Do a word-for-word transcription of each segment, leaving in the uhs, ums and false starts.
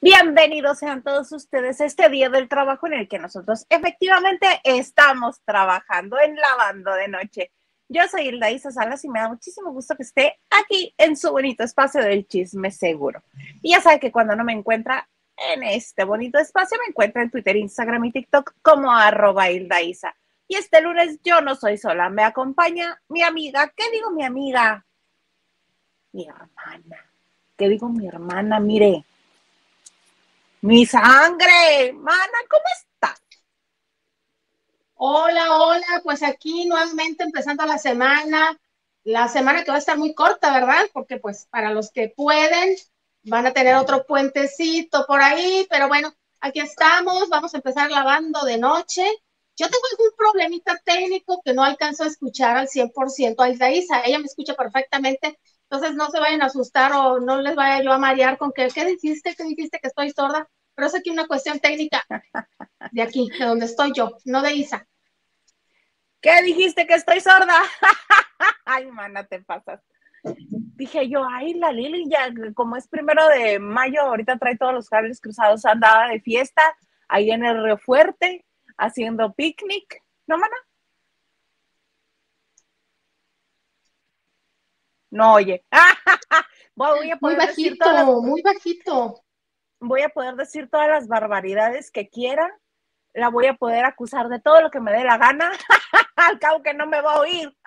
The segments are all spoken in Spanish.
Bienvenidos sean todos ustedes a este día del trabajo en el que nosotros efectivamente estamos trabajando en Lavando de Noche. Yo soy Hilda Isa Salas y me da muchísimo gusto que esté aquí en su bonito espacio del chisme seguro. Y ya sabe que cuando no me encuentra en este bonito espacio, me encuentra en Twitter, Instagram y TikTok como arroba Hilda Isa. Y este lunes yo no soy sola, me acompaña mi amiga. ¿Qué digo mi amiga? Mi hermana. ¿Qué digo mi hermana? Mire. ¡Mi sangre! Mana, ¿cómo estás? Hola, hola, pues aquí nuevamente empezando la semana, la semana que va a estar muy corta, ¿verdad? Porque pues para los que pueden van a tener otro puentecito por ahí, pero bueno, aquí estamos, vamos a empezar lavando de noche. Yo tengo algún problemita técnico que no alcanzo a escuchar al cien por ciento a Hilda Isa, ella me escucha perfectamente, entonces no se vayan a asustar o no les vaya yo a marear con que, ¿qué dijiste? ¿Qué dijiste que estoy sorda? Pero es aquí una cuestión técnica de aquí, de donde estoy yo, no de Isa. ¿Qué dijiste que estoy sorda? Ay, mana, te pasas. Dije yo, ay, la Lili, ya como es primero de mayo, ahorita trae todos los cables cruzados, andaba de fiesta, ahí en el Río Fuerte, haciendo picnic. ¿No, mana? No, oye. Voy a poder muy decir bajito, todas las, muy bajito. Voy a poder decir todas las barbaridades que quiera, la voy a poder acusar de todo lo que me dé la gana, al cabo que no me va a oír.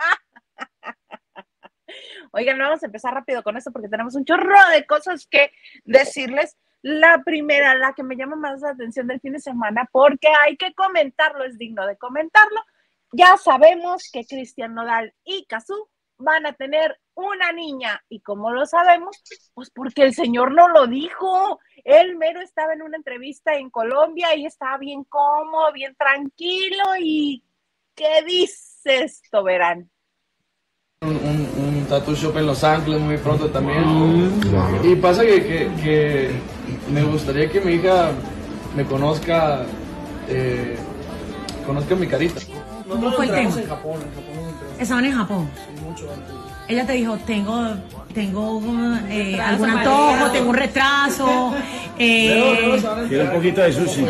Oigan, vamos a empezar rápido con esto porque tenemos un chorro de cosas que decirles. La primera, la que me llama más la atención del fin de semana, porque hay que comentarlo, es digno de comentarlo. Ya sabemos que Cristian Nodal y Cazzu van a tener una niña. ¿Y cómo lo sabemos? Pues porque el señor no lo dijo. Él mero estaba en una entrevista en Colombia y estaba bien cómodo, bien tranquilo. ¿Y qué dice esto, verán? Un, un, un tattoo shop en Los Ángeles muy pronto también. Mm, y pasa que, que, que me gustaría que mi hija me conozca, eh, conozca mi carita. ¿Cómo fue el tema? En Japón, en Japón. Estaban en Japón. Sí, mucho antes. Ella te dijo, tengo, tengo eh, algún antojo, tengo un retraso. Eh, Quiero un poquito de sushi.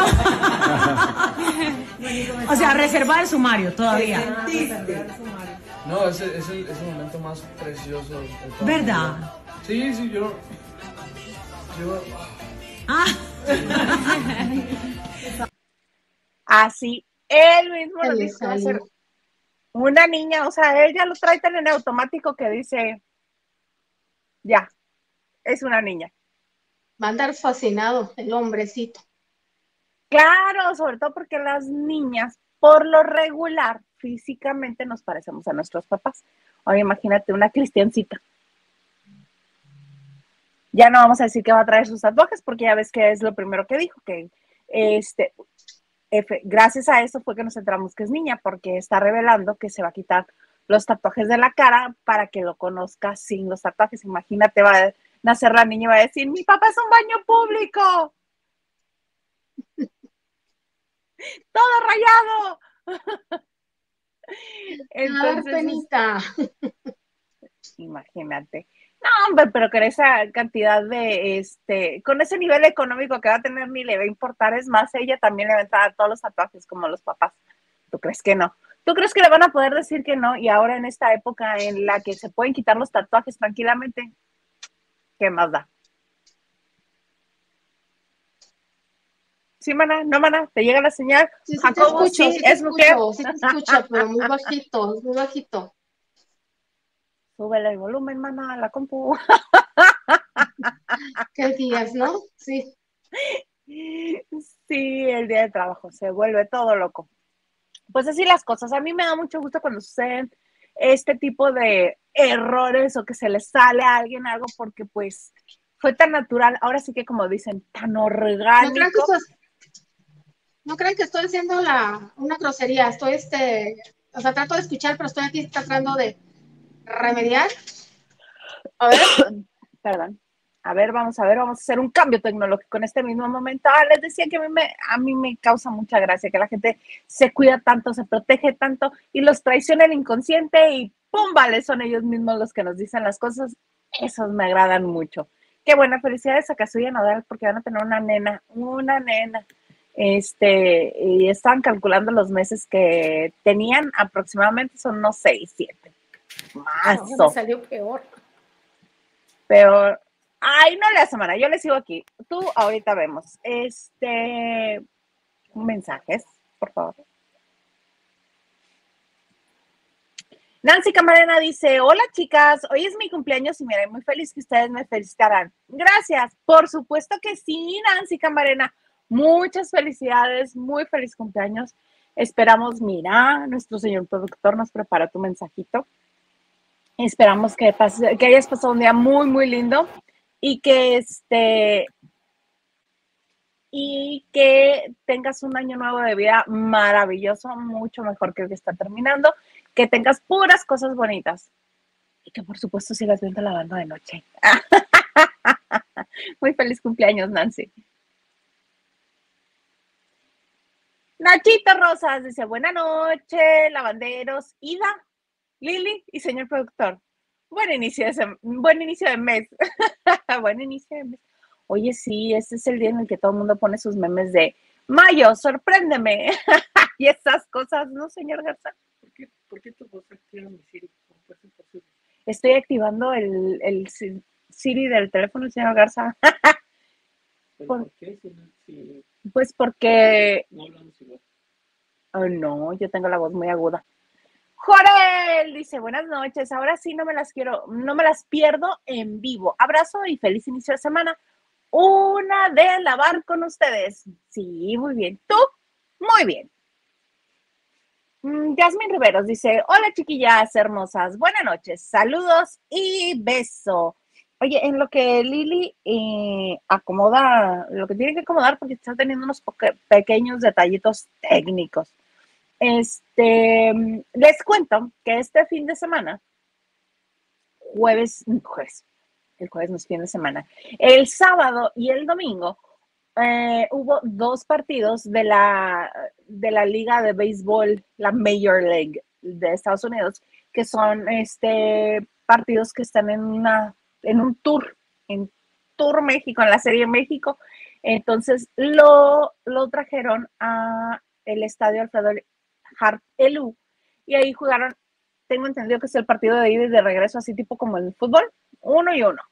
O sea, reserva el sumario todavía. No, es, es, el, es el momento más precioso. ¿Verdad? Sí, sí, yo... yo Ah. Así, él mismo lo dijo, va a ser una niña, o sea, él ya lo trae tan en automático que dice, ya, es una niña. Va a andar fascinado el hombrecito. Claro, sobre todo porque las niñas, por lo regular, físicamente nos parecemos a nuestros papás. Oye, imagínate una cristiancita. Ya no vamos a decir que va a traer sus tatuajes, porque ya ves que es lo primero que dijo, que este, F, gracias a eso fue que nos enteramos que es niña, porque está revelando que se va a quitar los tatuajes de la cara para que lo conozca sin los tatuajes. Imagínate, va a nacer la niña y va a decir, mi papá es un baño público. Todo rayado. Entonces, ah, penita. Imagínate. No, hombre, pero con esa cantidad de, este, con ese nivel económico que va a tener ni le va a importar, es más, ella también le va a entrar a todos los tatuajes como los papás. ¿Tú crees que no? ¿Tú crees que le van a poder decir que no? Y ahora en esta época en la que se pueden quitar los tatuajes tranquilamente, ¿qué más da? Sí, mana, no, mana, te llega la señal. Sí, sí, Jacobo, te escucho, sí, sí, te es mujer. escucho, sí te escucho, pero muy bajito, muy bajito. Súbele el volumen, mana, a la compu. ¿Qué días, no? Sí. Sí, el día de trabajo se vuelve todo loco. Pues así las cosas. A mí me da mucho gusto cuando suceden este tipo de errores o que se les sale a alguien algo porque pues fue tan natural. Ahora sí que como dicen, tan orgánico. No crean que estoy, no crean que estoy haciendo la, una grosería. Estoy, este, o sea, trato de escuchar, pero estoy aquí tratando de remediar. A ver. Perdón. A ver, vamos a ver, vamos a hacer un cambio tecnológico en este mismo momento. Ah, les decía que a mí, me, a mí me causa mucha gracia que la gente se cuida tanto, se protege tanto y los traiciona el inconsciente y ¡pum! Vale, son ellos mismos los que nos dicen las cosas. Esos me agradan mucho. Qué buena, felicidades a Kazuya Nodal porque van a tener una nena, una nena. Este, y están calculando los meses que tenían, aproximadamente son unos seis, siete. Más. No, me salió peor. Peor. Ay, no le hace semana, yo le sigo aquí. Tú ahorita vemos. Este, mensajes, por favor. Nancy Camarena dice, hola chicas, hoy es mi cumpleaños y me haré muy feliz que ustedes me felicitarán. Gracias, por supuesto que sí, Nancy Camarena. Muchas felicidades, muy feliz cumpleaños. Esperamos, mira, nuestro señor productor nos prepara tu mensajito. Esperamos que, pase, que hayas pasado un día muy, muy lindo y que este y que tengas un año nuevo de vida maravilloso, mucho mejor que el que está terminando, que tengas puras cosas bonitas y que por supuesto sigas viendo la banda de noche. Muy feliz cumpleaños, Nancy. Nachito Rosas dice, buena noche, lavanderos, Ida, Lili y señor productor. Buen inicio de, sem- buen inicio de mes. Buen inicio de mes. Oye, sí, este es el día en el que todo el mundo pone sus memes de Mayo, sorpréndeme. Y esas cosas, ¿no, señor Garza? ¿Por qué, por qué tu voz activa mi Siri? ¿Cómo puede ser posible? Estoy activando el, el si- Siri del teléfono, señor Garza. ¿Pero Por- por qué? Si, no- si Pues porque, no hablamos igual. oh, no, yo tengo la voz muy aguda. Jorel dice, buenas noches, ahora sí no me las quiero, no me las pierdo en vivo. Abrazo y feliz inicio de semana. Una de lavar con ustedes. Sí, muy bien. ¿Tú? Muy bien. Mm, Yasmin Riveros dice, hola chiquillas hermosas, buenas noches, saludos y beso. Oye, en lo que Lili eh, acomoda, lo que tiene que acomodar porque está teniendo unos poque- pequeños detallitos técnicos. Este, mm, les cuento que este fin de semana, jueves, jueves, el jueves no es fin de semana, el sábado y el domingo eh, hubo dos partidos de la, de la liga de béisbol, la Major League de Estados Unidos, que son este, partidos que están en, una, en un tour, en Tour México, en la Serie México. Entonces lo, lo trajeron a el estadio Alfredo Harp Elú y ahí jugaron, tengo entendido que es el partido de ida y de regreso, así tipo como el fútbol, uno y uno,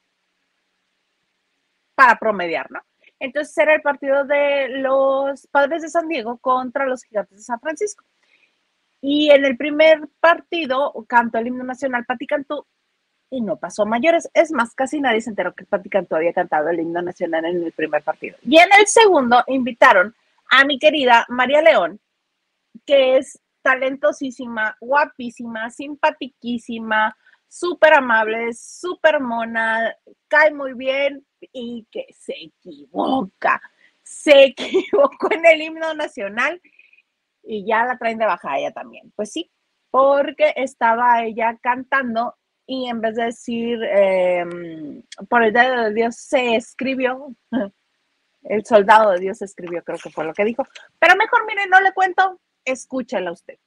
para promediar, ¿no? Entonces era el partido de los Padres de San Diego contra los Gigantes de San Francisco. Y en el primer partido cantó el himno nacional Pati Cantú y no pasó a mayores. Es más, casi nadie se enteró que Pati Cantú había cantado el himno nacional en el primer partido. Y en el segundo invitaron a mi querida María León, que es talentosísima, guapísima, simpatiquísima, súper amable, súper mona, cae muy bien y que se equivoca. Se equivocó en el himno nacional y ya la traen de baja ella también. Pues sí, porque estaba ella cantando y en vez de decir eh, por el dedo de Dios se escribió, el soldado de Dios se escribió, creo que fue lo que dijo. Pero mejor, miren, no le cuento, escúchela usted.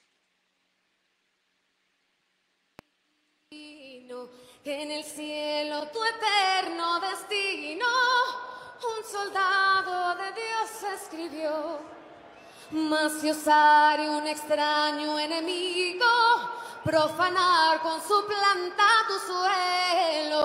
En el cielo tu eterno destino, un soldado de Dios escribió. Mas si osare un extraño enemigo profanar con su planta tu suelo.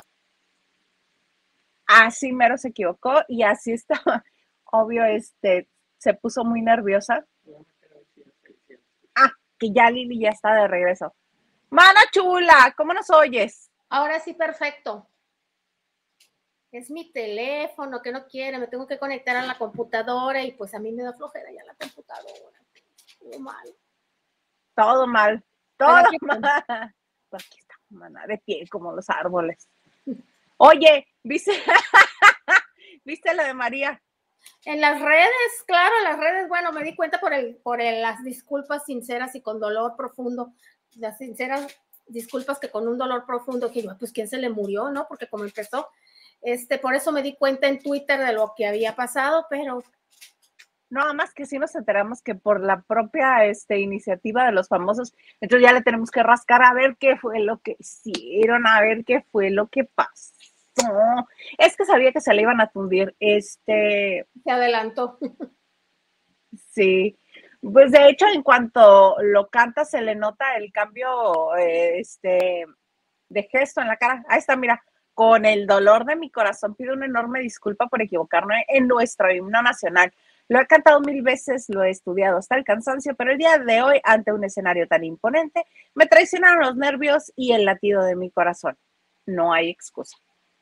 Así mero se equivocó y así estaba. Obvio, este, se puso muy nerviosa. Ah, que ya Lili ya está de regreso. Mana chula, ¿cómo nos oyes? Ahora sí, perfecto. Es mi teléfono que no quiere, me tengo que conectar a la computadora y pues a mí me da flojera ya la computadora. Todo mal. Todo mal, todo Pero aquí mal. Pues aquí está, mana, de pie como los árboles. Oye, ¿viste? ¿Viste la de María? En las redes, claro, en las redes, bueno, me di cuenta por el, por el, las disculpas sinceras y con dolor profundo, las sinceras disculpas que con un dolor profundo, que yo, pues quién se le murió, ¿no? Porque como empezó, este, por eso me di cuenta en Twitter de lo que había pasado, pero Nada más que sí nos enteramos que por la propia este, iniciativa de los famosos, entonces ya le tenemos que rascar a ver qué fue lo que hicieron, a ver qué fue lo que pasó. No, es que sabía que se le iban a tundir. Este, Se adelantó. sí. Pues de hecho, en cuanto lo canta, se le nota el cambio, eh, este, de gesto en la cara. Ahí está, mira. Con el dolor de mi corazón pido una enorme disculpa por equivocarme en nuestro himno nacional. Lo he cantado mil veces, lo he estudiado hasta el cansancio, pero el día de hoy, ante un escenario tan imponente, me traicionaron los nervios y el latido de mi corazón. No hay excusa.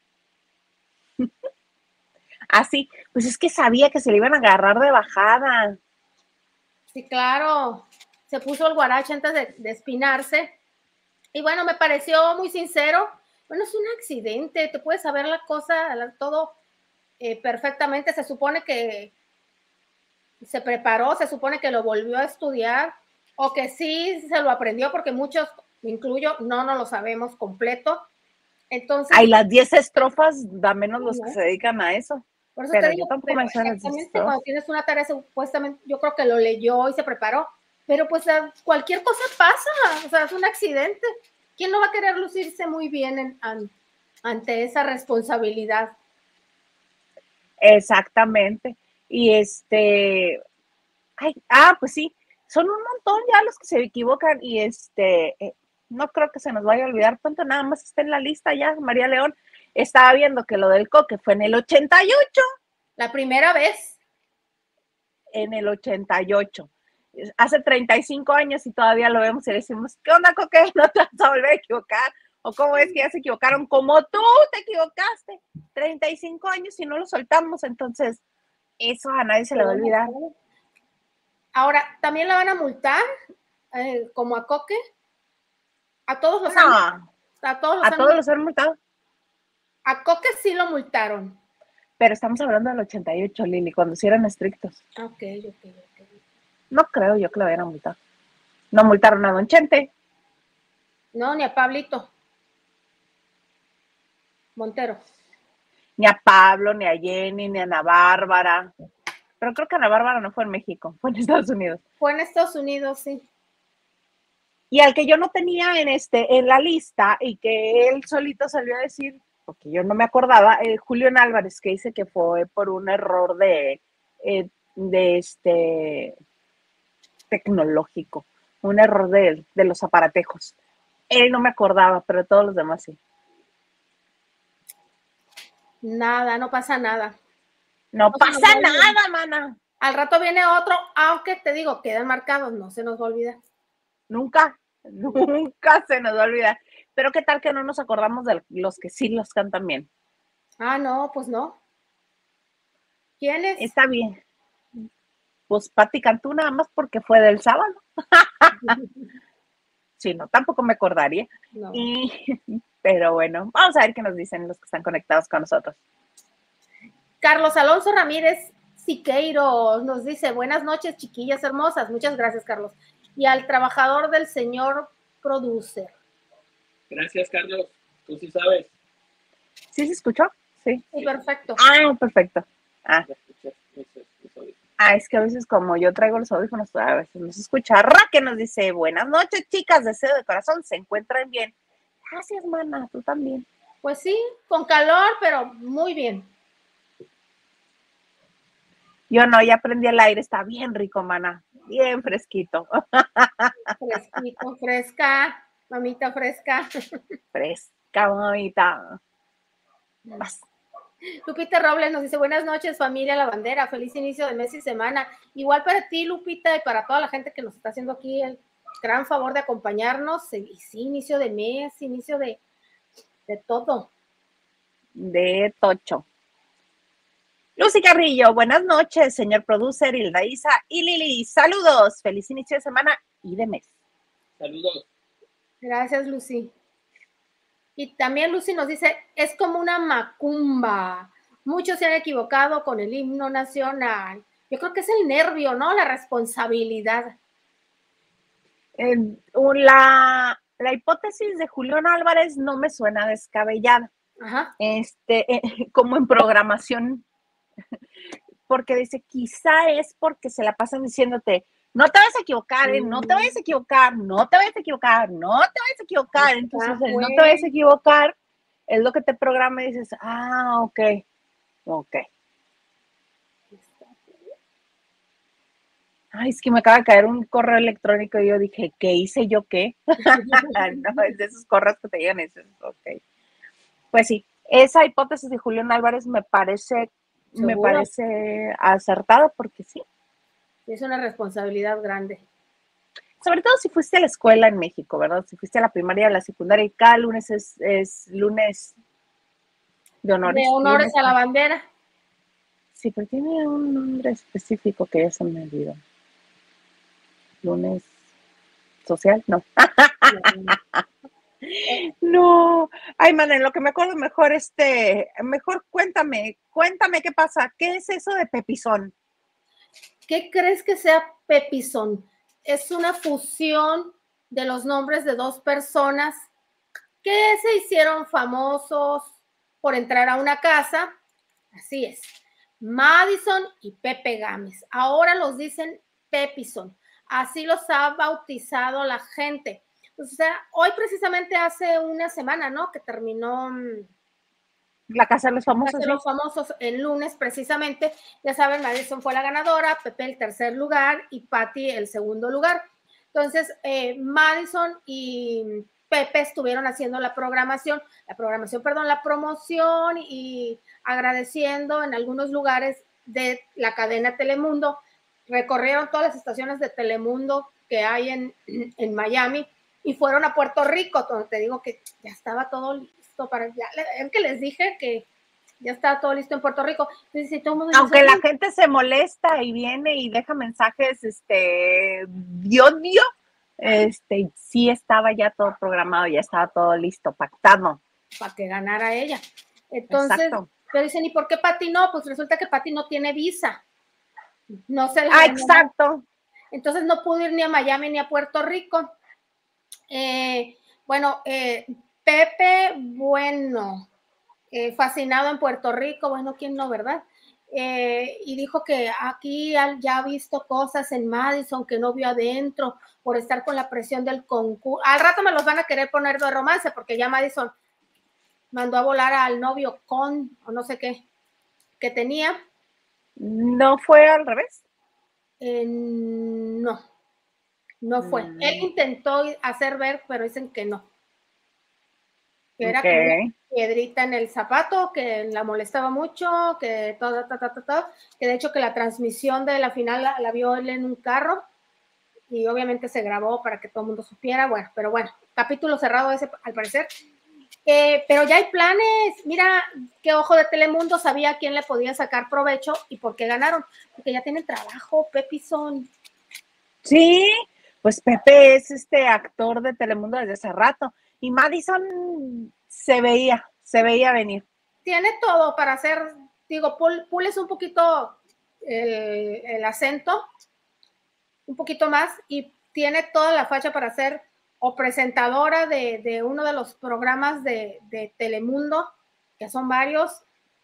Así, pues es que sabía que se le iban a agarrar de bajada. Sí, claro. Se puso el guarache antes de, de espinarse. Y bueno, me pareció muy sincero. Bueno, es un accidente, te puedes saber la cosa, la, todo eh, perfectamente. Se supone que se preparó, se supone que lo volvió a estudiar, o que sí se lo aprendió, porque muchos, me incluyo, no nos lo sabemos completo. Entonces, hay las diez estrofas, da menos los ¿no? que se dedican a eso. Por eso pero te digo, yo tampoco me sé exactamente cuando tienes una tarea, supuestamente, yo creo que lo leyó y se preparó, pero pues cualquier cosa pasa, o sea, es un accidente. ¿Quién no va a querer lucirse muy bien en, an, ante esa responsabilidad? Exactamente. Y este, ay, ah, pues sí, son un montón ya los que se equivocan y este, eh, no creo que se nos vaya a olvidar pronto, nada más está en la lista ya. María León estaba viendo que lo del coque fue en el ochenta y ocho. La primera vez. En el ochenta y ocho. Hace treinta y cinco años y todavía lo vemos y decimos, ¿qué onda, Coque? ¿No te vas a volver a equivocar? ¿O cómo es que ya se equivocaron? Como tú te equivocaste. treinta y cinco años y no lo soltamos, entonces eso a nadie se le va a olvidar. Ahora, ¿también la van a multar? Eh, como a Coque. A todos los no, han, a todos los a han, todos los han multado. A Coque sí lo multaron. Pero estamos hablando del ochenta y ocho, Lili, cuando sí eran estrictos. Ok, ok, ok. No creo yo que lo hubieran multado. No multaron a Don Chente. No, ni a Pablito Montero. Ni a Pablo, ni a Jenny, ni a Ana Bárbara. Pero creo que Ana Bárbara no fue en México, fue en Estados Unidos. Fue en Estados Unidos, sí. Y al que yo no tenía en, este, en la lista y que él solito salió a decir, porque yo no me acordaba, eh, Julián Álvarez, que dice que fue por un error de, eh, de este tecnológico, un error de, de los aparatejos. Él no me acordaba, pero todos los demás sí. Nada, no pasa nada. No, no pasa nada, mana. Al rato viene otro, aunque te digo, quedan marcados, no se nos va a olvidar. Nunca, nunca se nos va a olvidar. Pero qué tal que no nos acordamos de los que sí los cantan bien. Ah, no, pues no. ¿Quiénes? Está bien. Pues Pati Cantú nada más porque fue del sábado. Sí, no, tampoco me acordaría. No. Y, pero bueno, vamos a ver qué nos dicen los que están conectados con nosotros. Carlos Alonso Ramírez Siqueiros nos dice, buenas noches, chiquillas hermosas. Muchas gracias, Carlos. Y al trabajador del señor producer. Gracias, Carlos. Tú sí sabes. ¿Sí se escuchó? Sí. Sí, perfecto. Ah, perfecto. Ah. Ah, es que a veces como yo traigo los audífonos, a veces no se escucha. Raque nos dice, buenas noches, chicas, deseo de corazón, se encuentran bien. Gracias, mana, tú también. Pues sí, con calor, pero muy bien. Yo no, ya prendí el aire, está bien rico, mana, bien fresquito. Fresquito, fresca, mamita fresca. Fresca, mamita. Vas. Lupita Robles nos dice, buenas noches, familia La Bandera, feliz inicio de mes y semana. Igual para ti, Lupita, y para toda la gente que nos está haciendo aquí el gran favor de acompañarnos. Y sí, inicio de mes, inicio de, de todo. De tocho. Lucy Carrillo, buenas noches, señor producer, Hilda Isa y Lili. Saludos, feliz inicio de semana y de mes. Saludos. Gracias, Lucy. Y también Lucy nos dice, es como una macumba. Muchos se han equivocado con el himno nacional. Yo creo que es el nervio, ¿no? La responsabilidad. Eh, la, la hipótesis de Julián Álvarez no me suena descabellada. Ajá. Este, eh, como en programación, porque dice, quizá es porque se la pasan diciéndote, no te vas a equivocar, ¿eh? No te vayas a equivocar, no te vayas a equivocar, no te vayas a equivocar. Entonces, Ah, el no te vayas a equivocar es lo que te programa y dices, ah, ok, ok. Ay, es que me acaba de caer un correo electrónico y yo dije, ¿qué hice yo qué? No, es de esos correos que te llegan y dices, ok. Pues sí, esa hipótesis de Julián Álvarez me parece, me ¿Seguro? parece acertada porque sí. Es una responsabilidad grande. Sobre todo si fuiste a la escuela en México, ¿verdad? Si fuiste a la primaria, a la secundaria y cada lunes es, es lunes de honores. De honores lunes, a la bandera. sí, pero tiene un nombre específico que ya se me olvidó. Lunes social, no. No, ay, man, en lo que me acuerdo mejor, este, mejor cuéntame, cuéntame qué pasa, ¿qué es eso de pepizón? ¿Qué crees que sea pepizón? Es una fusión de los nombres de dos personas que se hicieron famosos por entrar a una casa. Así es, Madison y Pepe Gámez. Ahora los dicen pepizón. Así los ha bautizado la gente. O sea, hoy precisamente hace una semana, ¿no? Que terminó La Casa de los Famosos. La Casa de los Famosos el lunes precisamente. Ya saben, Madison fue la ganadora, Pepe el tercer lugar y Patty el segundo lugar. Entonces, eh, Madison y Pepe estuvieron haciendo la programación, la programación, perdón, la promoción y agradeciendo en algunos lugares de la cadena Telemundo. Recorrieron todas las estaciones de Telemundo que hay en, en Miami y fueron a Puerto Rico, donde te digo que ya estaba todo listo para ya, es que les dije que ya estaba todo listo en Puerto Rico. Entonces, si todo mundo aunque dice, la gente se molesta y viene y deja mensajes, este, de odio, este, sí estaba ya todo programado, ya estaba todo listo, pactado. Para que ganara ella. Entonces, exacto. Pero dicen, ¿y por qué Patty no? Pues resulta que Patty no tiene visa. No se la Ah, exacto. Entonces no pudo ir ni a Miami ni a Puerto Rico. Eh, bueno, eh, Pepe, bueno, eh, fascinado en Puerto Rico, bueno, ¿quién no, verdad? Eh, y dijo que aquí ya ha visto cosas en Madison que no vio adentro por estar con la presión del concurso. Al rato me los van a querer poner de romance porque ya Madison mandó a volar al novio con, o no sé qué, que tenía. ¿No fue al revés? Eh, no, no fue. Mm. Él intentó hacer ver, pero dicen que no. Que era okay. Como una piedrita en el zapato, que la molestaba mucho, que todo, todo, todo, todo, que de hecho que la transmisión de la final la, la vio él en un carro y obviamente se grabó para que todo el mundo supiera, bueno, pero bueno, capítulo cerrado ese al parecer. Eh, pero ya hay planes, mira qué ojo de Telemundo sabía a quién le podía sacar provecho y por qué ganaron, porque ya tienen trabajo, Pepizón. Sí, pues Pepe es este actor de Telemundo desde hace rato y Madison se veía, se veía venir. Tiene todo para hacer, digo, pules un poquito el, el acento, un poquito más y tiene toda la facha para ser o presentadora de, de uno de los programas de, de Telemundo, que son varios,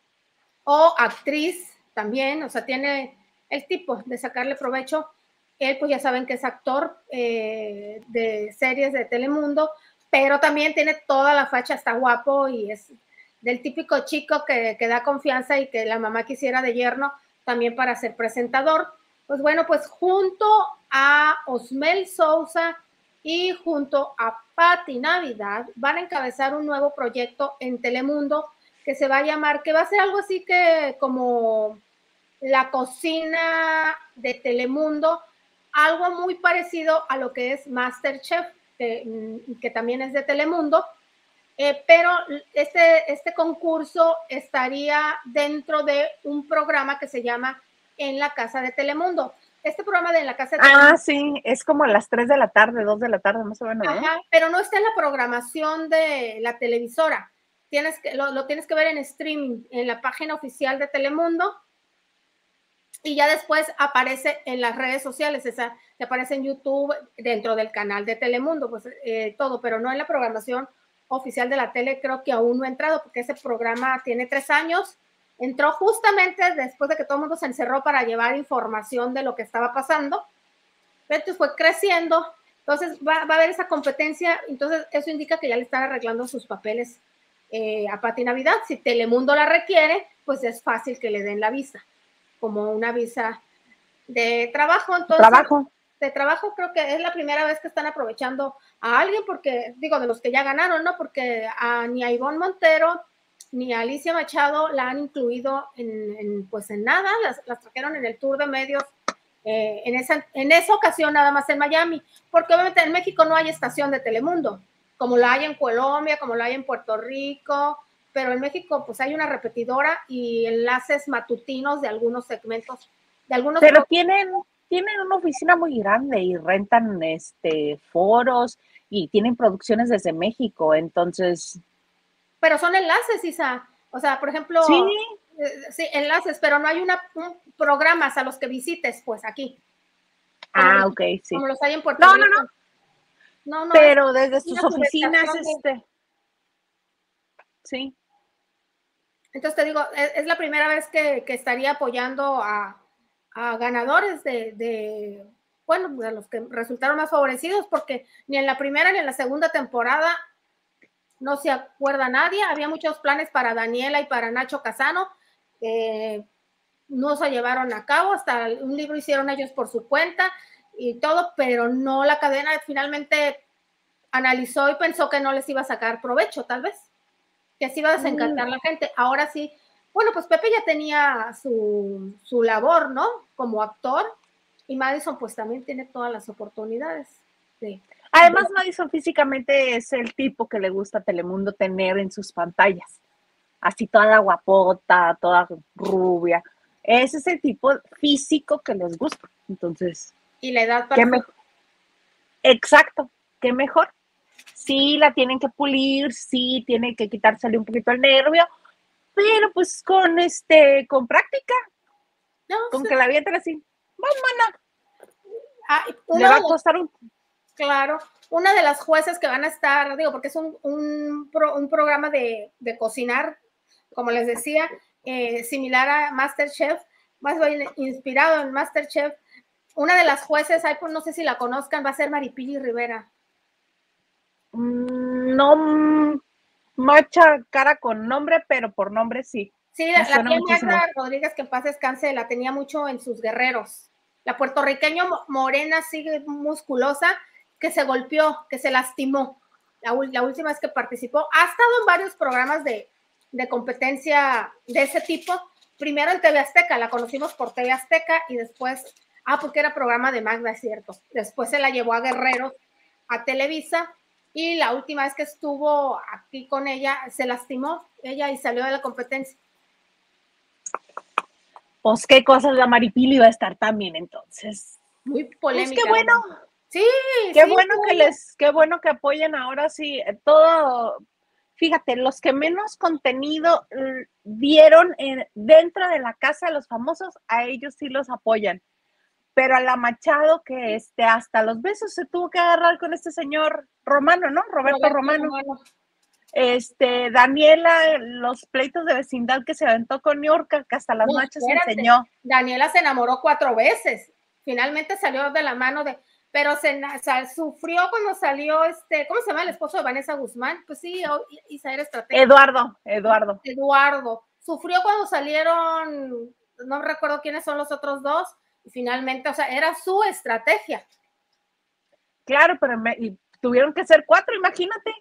o actriz también, o sea, tiene el tipo de sacarle provecho. Él, pues ya saben que es actor eh, de series de Telemundo, pero también tiene toda la facha, está guapo y es del típico chico que, que da confianza y que la mamá quisiera de yerno también para ser presentador. Pues bueno, pues junto a Osmel Sousa y junto a Patty Navidad van a encabezar un nuevo proyecto en Telemundo que se va a llamar, que va a ser algo así que como la cocina de Telemundo, algo muy parecido a lo que es MasterChef, que, que también es de Telemundo, eh, pero este, este concurso estaría dentro de un programa que se llama En la Casa de Telemundo. Este programa de En la Casa de Telemundo. Ah, sí, es como a las tres de la tarde, dos de la tarde, más o menos, ¿no? Ajá, pero no está en la programación de la televisora. Tienes que, lo, lo tienes que ver en streaming, en la página oficial de Telemundo. Y ya después aparece en las redes sociales, esa, te aparece en YouTube, dentro del canal de Telemundo, pues eh, todo, pero no en la programación oficial de la tele, creo que aún no ha entrado, porque ese programa tiene tres años, entró justamente después de que todo el mundo se encerró para llevar información de lo que estaba pasando, entonces fue creciendo, entonces va, va a haber esa competencia, entonces eso indica que ya le están arreglando sus papeles eh, a Pati Navidad. Si Telemundo la requiere, pues es fácil que le den la visa, como una visa de trabajo. Entonces, Trabajo. de trabajo creo que es la primera vez que están aprovechando a alguien, porque digo, de los que ya ganaron, ¿no? Porque a, ni a Ivonne Montero ni a Alicia Machado la han incluido en, en pues en nada, las, las trajeron en el tour de medios eh, en, esa, en esa ocasión nada más en Miami, porque obviamente en México no hay estación de Telemundo, como la hay en Colombia, como la hay en Puerto Rico, pero en México pues hay una repetidora y enlaces matutinos de algunos segmentos, de algunos... Pero tienen, tienen una oficina muy grande y rentan este foros y tienen producciones desde México, entonces... Pero son enlaces, Isa. O sea, por ejemplo, sí, eh, sí enlaces, pero no hay una, un, programas a los que visites, pues aquí. Ah, los, ok, sí. Como los hay en Puerto no, Rico. No, no, no. no pero desde sus una oficinas, subestación de- este... Sí. Entonces te digo, es, es la primera vez que, que estaría apoyando a, a ganadores de, de, bueno, de los que resultaron más favorecidos, porque ni en la primera ni en la segunda temporada no se acuerda nadie. Había muchos planes para Daniela y para Nacho Casano, eh, no se llevaron a cabo, hasta un libro hicieron ellos por su cuenta y todo, pero no, la cadena finalmente analizó y pensó que no les iba a sacar provecho, tal vez, que se iba a desencantar mm. la gente. Ahora sí, bueno, pues Pepe ya tenía su, su labor, ¿no? Como actor, y Madison pues también tiene todas las oportunidades. Sí. Además, Madison físicamente es el tipo que le gusta a Telemundo tener en sus pantallas. Así toda guapota, toda rubia. Ese es el tipo físico que les gusta. Entonces. Y la edad para. ¿Qué mejor? Exacto. ¿Qué mejor? Sí, la tienen que pulir, sí, tienen que quitársele un poquito el nervio, pero pues con este, con práctica. No, con sí. Que la avienten así. Vamos, mana. Ah, le va a costar un. Claro, una de las jueces que van a estar, digo, porque es un, un, pro, un programa de, de cocinar, como les decía, eh, similar a MasterChef, más bien inspirado en MasterChef. Una de las jueces, hay, pues, no sé si la conozcan, va a ser Maripili Rivera. Mm, no mucha cara con nombre, pero por nombre sí. Sí, la, la tía Magda Rodríguez, que en paz descanse, la tenía mucho en sus guerreros. La puertorriqueña morena, sigue musculosa, que se golpeó, que se lastimó. La, la última vez que participó, ha estado en varios programas de, de competencia de ese tipo. Primero en T V Azteca, la conocimos por T V Azteca y después, ah, porque era programa de Magda, es cierto. Después se la llevó a Guerreros, a Televisa, y la última vez que estuvo aquí con ella, se lastimó ella y salió de la competencia. Pues qué cosas, la Maripili va a estar también entonces. Muy polémica. Pues qué bueno. Sí, qué sí, bueno sí. que les, qué bueno que apoyen ahora sí todo. Fíjate, los que menos contenido dieron en, dentro de la casa de los famosos, a ellos sí los apoyan. Pero a la Machado, que este, hasta los besos se tuvo que agarrar con este señor Romano, ¿no? Roberto, Roberto Romano. Romano. Este, Daniela, los pleitos de vecindad que se aventó con Niurka, que hasta las no, noches se enseñó. Daniela se enamoró cuatro veces. Finalmente salió de la mano de... Pero se, se sufrió cuando salió este, ¿cómo se llama el esposo de Vanessa Guzmán? Pues sí, Isa era estratégica. Eduardo, Eduardo. Eduardo. Sufrió cuando salieron, no recuerdo quiénes son los otros dos, y finalmente, o sea, era su estrategia. Claro, pero me, y tuvieron que ser cuatro, imagínate.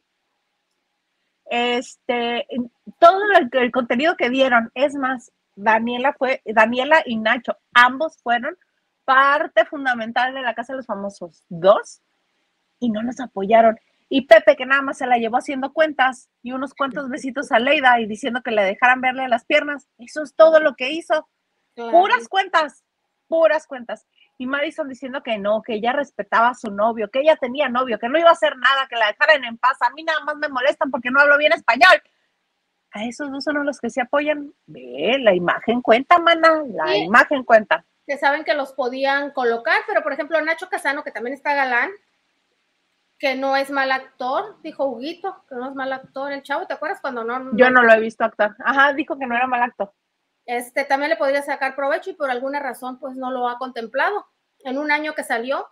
Este, todo el, el contenido que dieron, es más, Daniela fue, Daniela y Nacho, ambos fueron parte fundamental de la Casa de los Famosos dos y no nos apoyaron. Y Pepe, que nada más se la llevó haciendo cuentas y unos cuantos besitos a Leida y diciendo que le dejaran verle las piernas, eso es todo lo que hizo. Claro. Puras cuentas, puras cuentas. Y Madison diciendo que no, que ella respetaba a su novio, que ella tenía novio, que no iba a hacer nada, que la dejaran en paz. A mí nada más me molestan porque no hablo bien español. A esos dos son los que se apoyan. Ve, la imagen cuenta, mana, la sí. imagen cuenta. Que saben que los podían colocar, pero por ejemplo Nacho Casano, que también está galán, que no es mal actor, dijo Huguito, que no es mal actor, el chavo, ¿te acuerdas cuando no? no Yo no lo he visto actuar. Ajá, dijo que no era mal actor. Este, también le podría sacar provecho y por alguna razón pues no lo ha contemplado en un año que salió.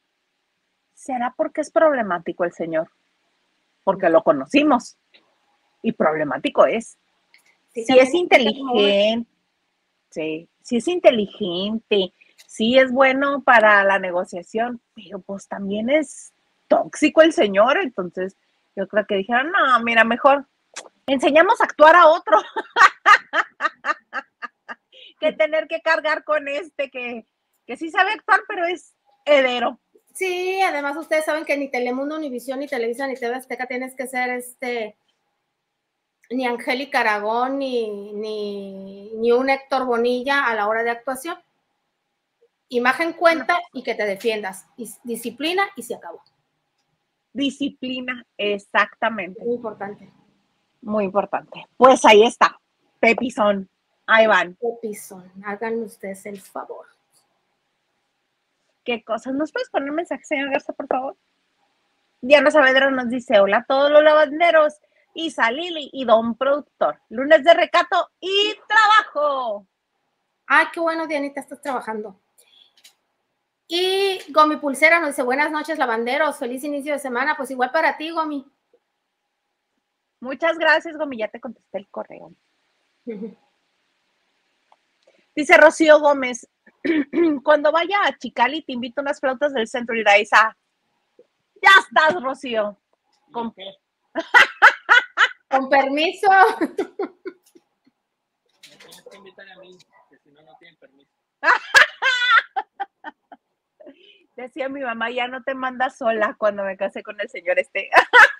¿Será porque es problemático el señor? Porque lo conocimos. y problemático es. Sí, Si es también inteligente, sí, si es inteligente, sí es bueno para la negociación, pero pues también es tóxico el señor, entonces yo creo que dijeron, no, mira, mejor enseñamos a actuar a otro que tener que cargar con este que, que sí sabe actuar, pero es hedero. Sí, además ustedes saben que ni Telemundo, ni Visión, ni Televisa, ni T V Azteca tienes que ser este, ni Angélica Aragón, ni, ni, ni un Héctor Bonilla a la hora de actuación. Imagen cuenta y que te defiendas. Y disciplina y se acabó. Disciplina, exactamente. Muy importante. Muy importante. Pues ahí está, Pepizón. Ahí van. Pepizón, háganme ustedes el favor. ¿Qué cosas? ¿Nos puedes poner un mensaje, señor Garza, por favor? Diana Saavedra nos dice, hola a todos los lavanderos, Isa, Lili y Don Productor. Lunes de recato y trabajo. Ay, qué bueno, Dianita, estás trabajando. Y Gomi Pulsera nos dice, buenas noches, lavanderos, feliz inicio de semana. Pues igual para ti, Gomi. Muchas gracias, Gomi, ya te contesté el correo. Uh-huh. Dice Rocío Gómez, cuando vaya a Chicali te invito a unas flautas del centro, Iraiza. Ya estás, Rocío. ¿Con qué? Con permiso. Me tienes que invitar a mí, que si no, no tienen permiso. Decía mi mamá, ya no te manda sola cuando me casé con el señor este.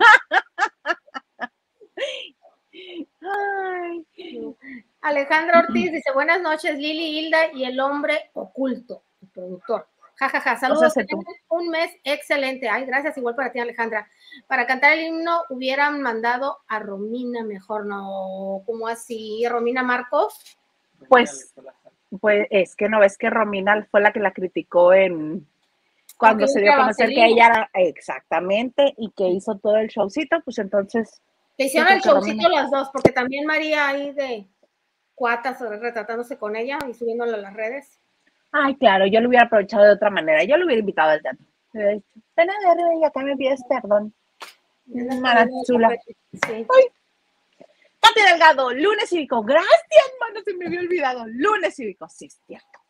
Ay. Alejandra Ortiz dice, buenas noches, Lili, Hilda y el hombre oculto, el productor. Jajaja, ja, ja. Saludos, o sea, un mes excelente. Ay, gracias, igual para ti, Alejandra. Para cantar el himno hubieran mandado a Romina mejor, ¿no? ¿Cómo así? ¿Romina Marcos? Pues, pues es que no ves que Romina fue la que la criticó en cuando Porque se dio a conocer que ella era exactamente y que hizo todo el showcito, pues entonces le hicieron el showcito Romina. Las dos, porque también María ahí de cuatas retratándose con ella y subiéndolo a las redes. Ay, claro, yo lo hubiera aprovechado de otra manera. Yo lo hubiera invitado al teatro. Me hubiera dicho, ven a verme y acá me pides perdón. Marazula. Sí. Ay. Pati Delgado, lunes cívico. Gracias, mano, se me había olvidado. Lunes cívico, sí, es cierto.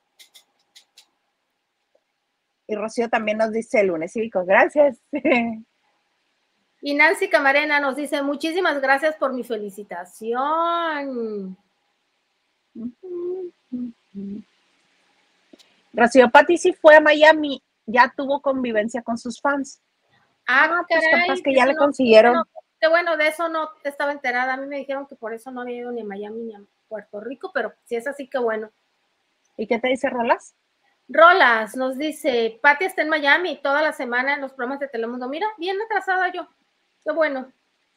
Y Rocío también nos dice lunes cívico. Gracias. Y Nancy Camarena nos dice, muchísimas gracias por mi felicitación. Uh-huh. Uh-huh. Rocío Pati sí fue a Miami, ya tuvo convivencia con sus fans. Ah, ah pues caray, capaz que ya le no, consiguieron. No, qué bueno, de eso no estaba enterada. A mí me dijeron que por eso no había ido ni a Miami ni a Puerto Rico, pero si es así, qué bueno. ¿Y qué te dice Rolas? Rolas nos dice, Pati está en Miami toda la semana en los programas de Telemundo. Mira, bien atrasada yo. Qué bueno.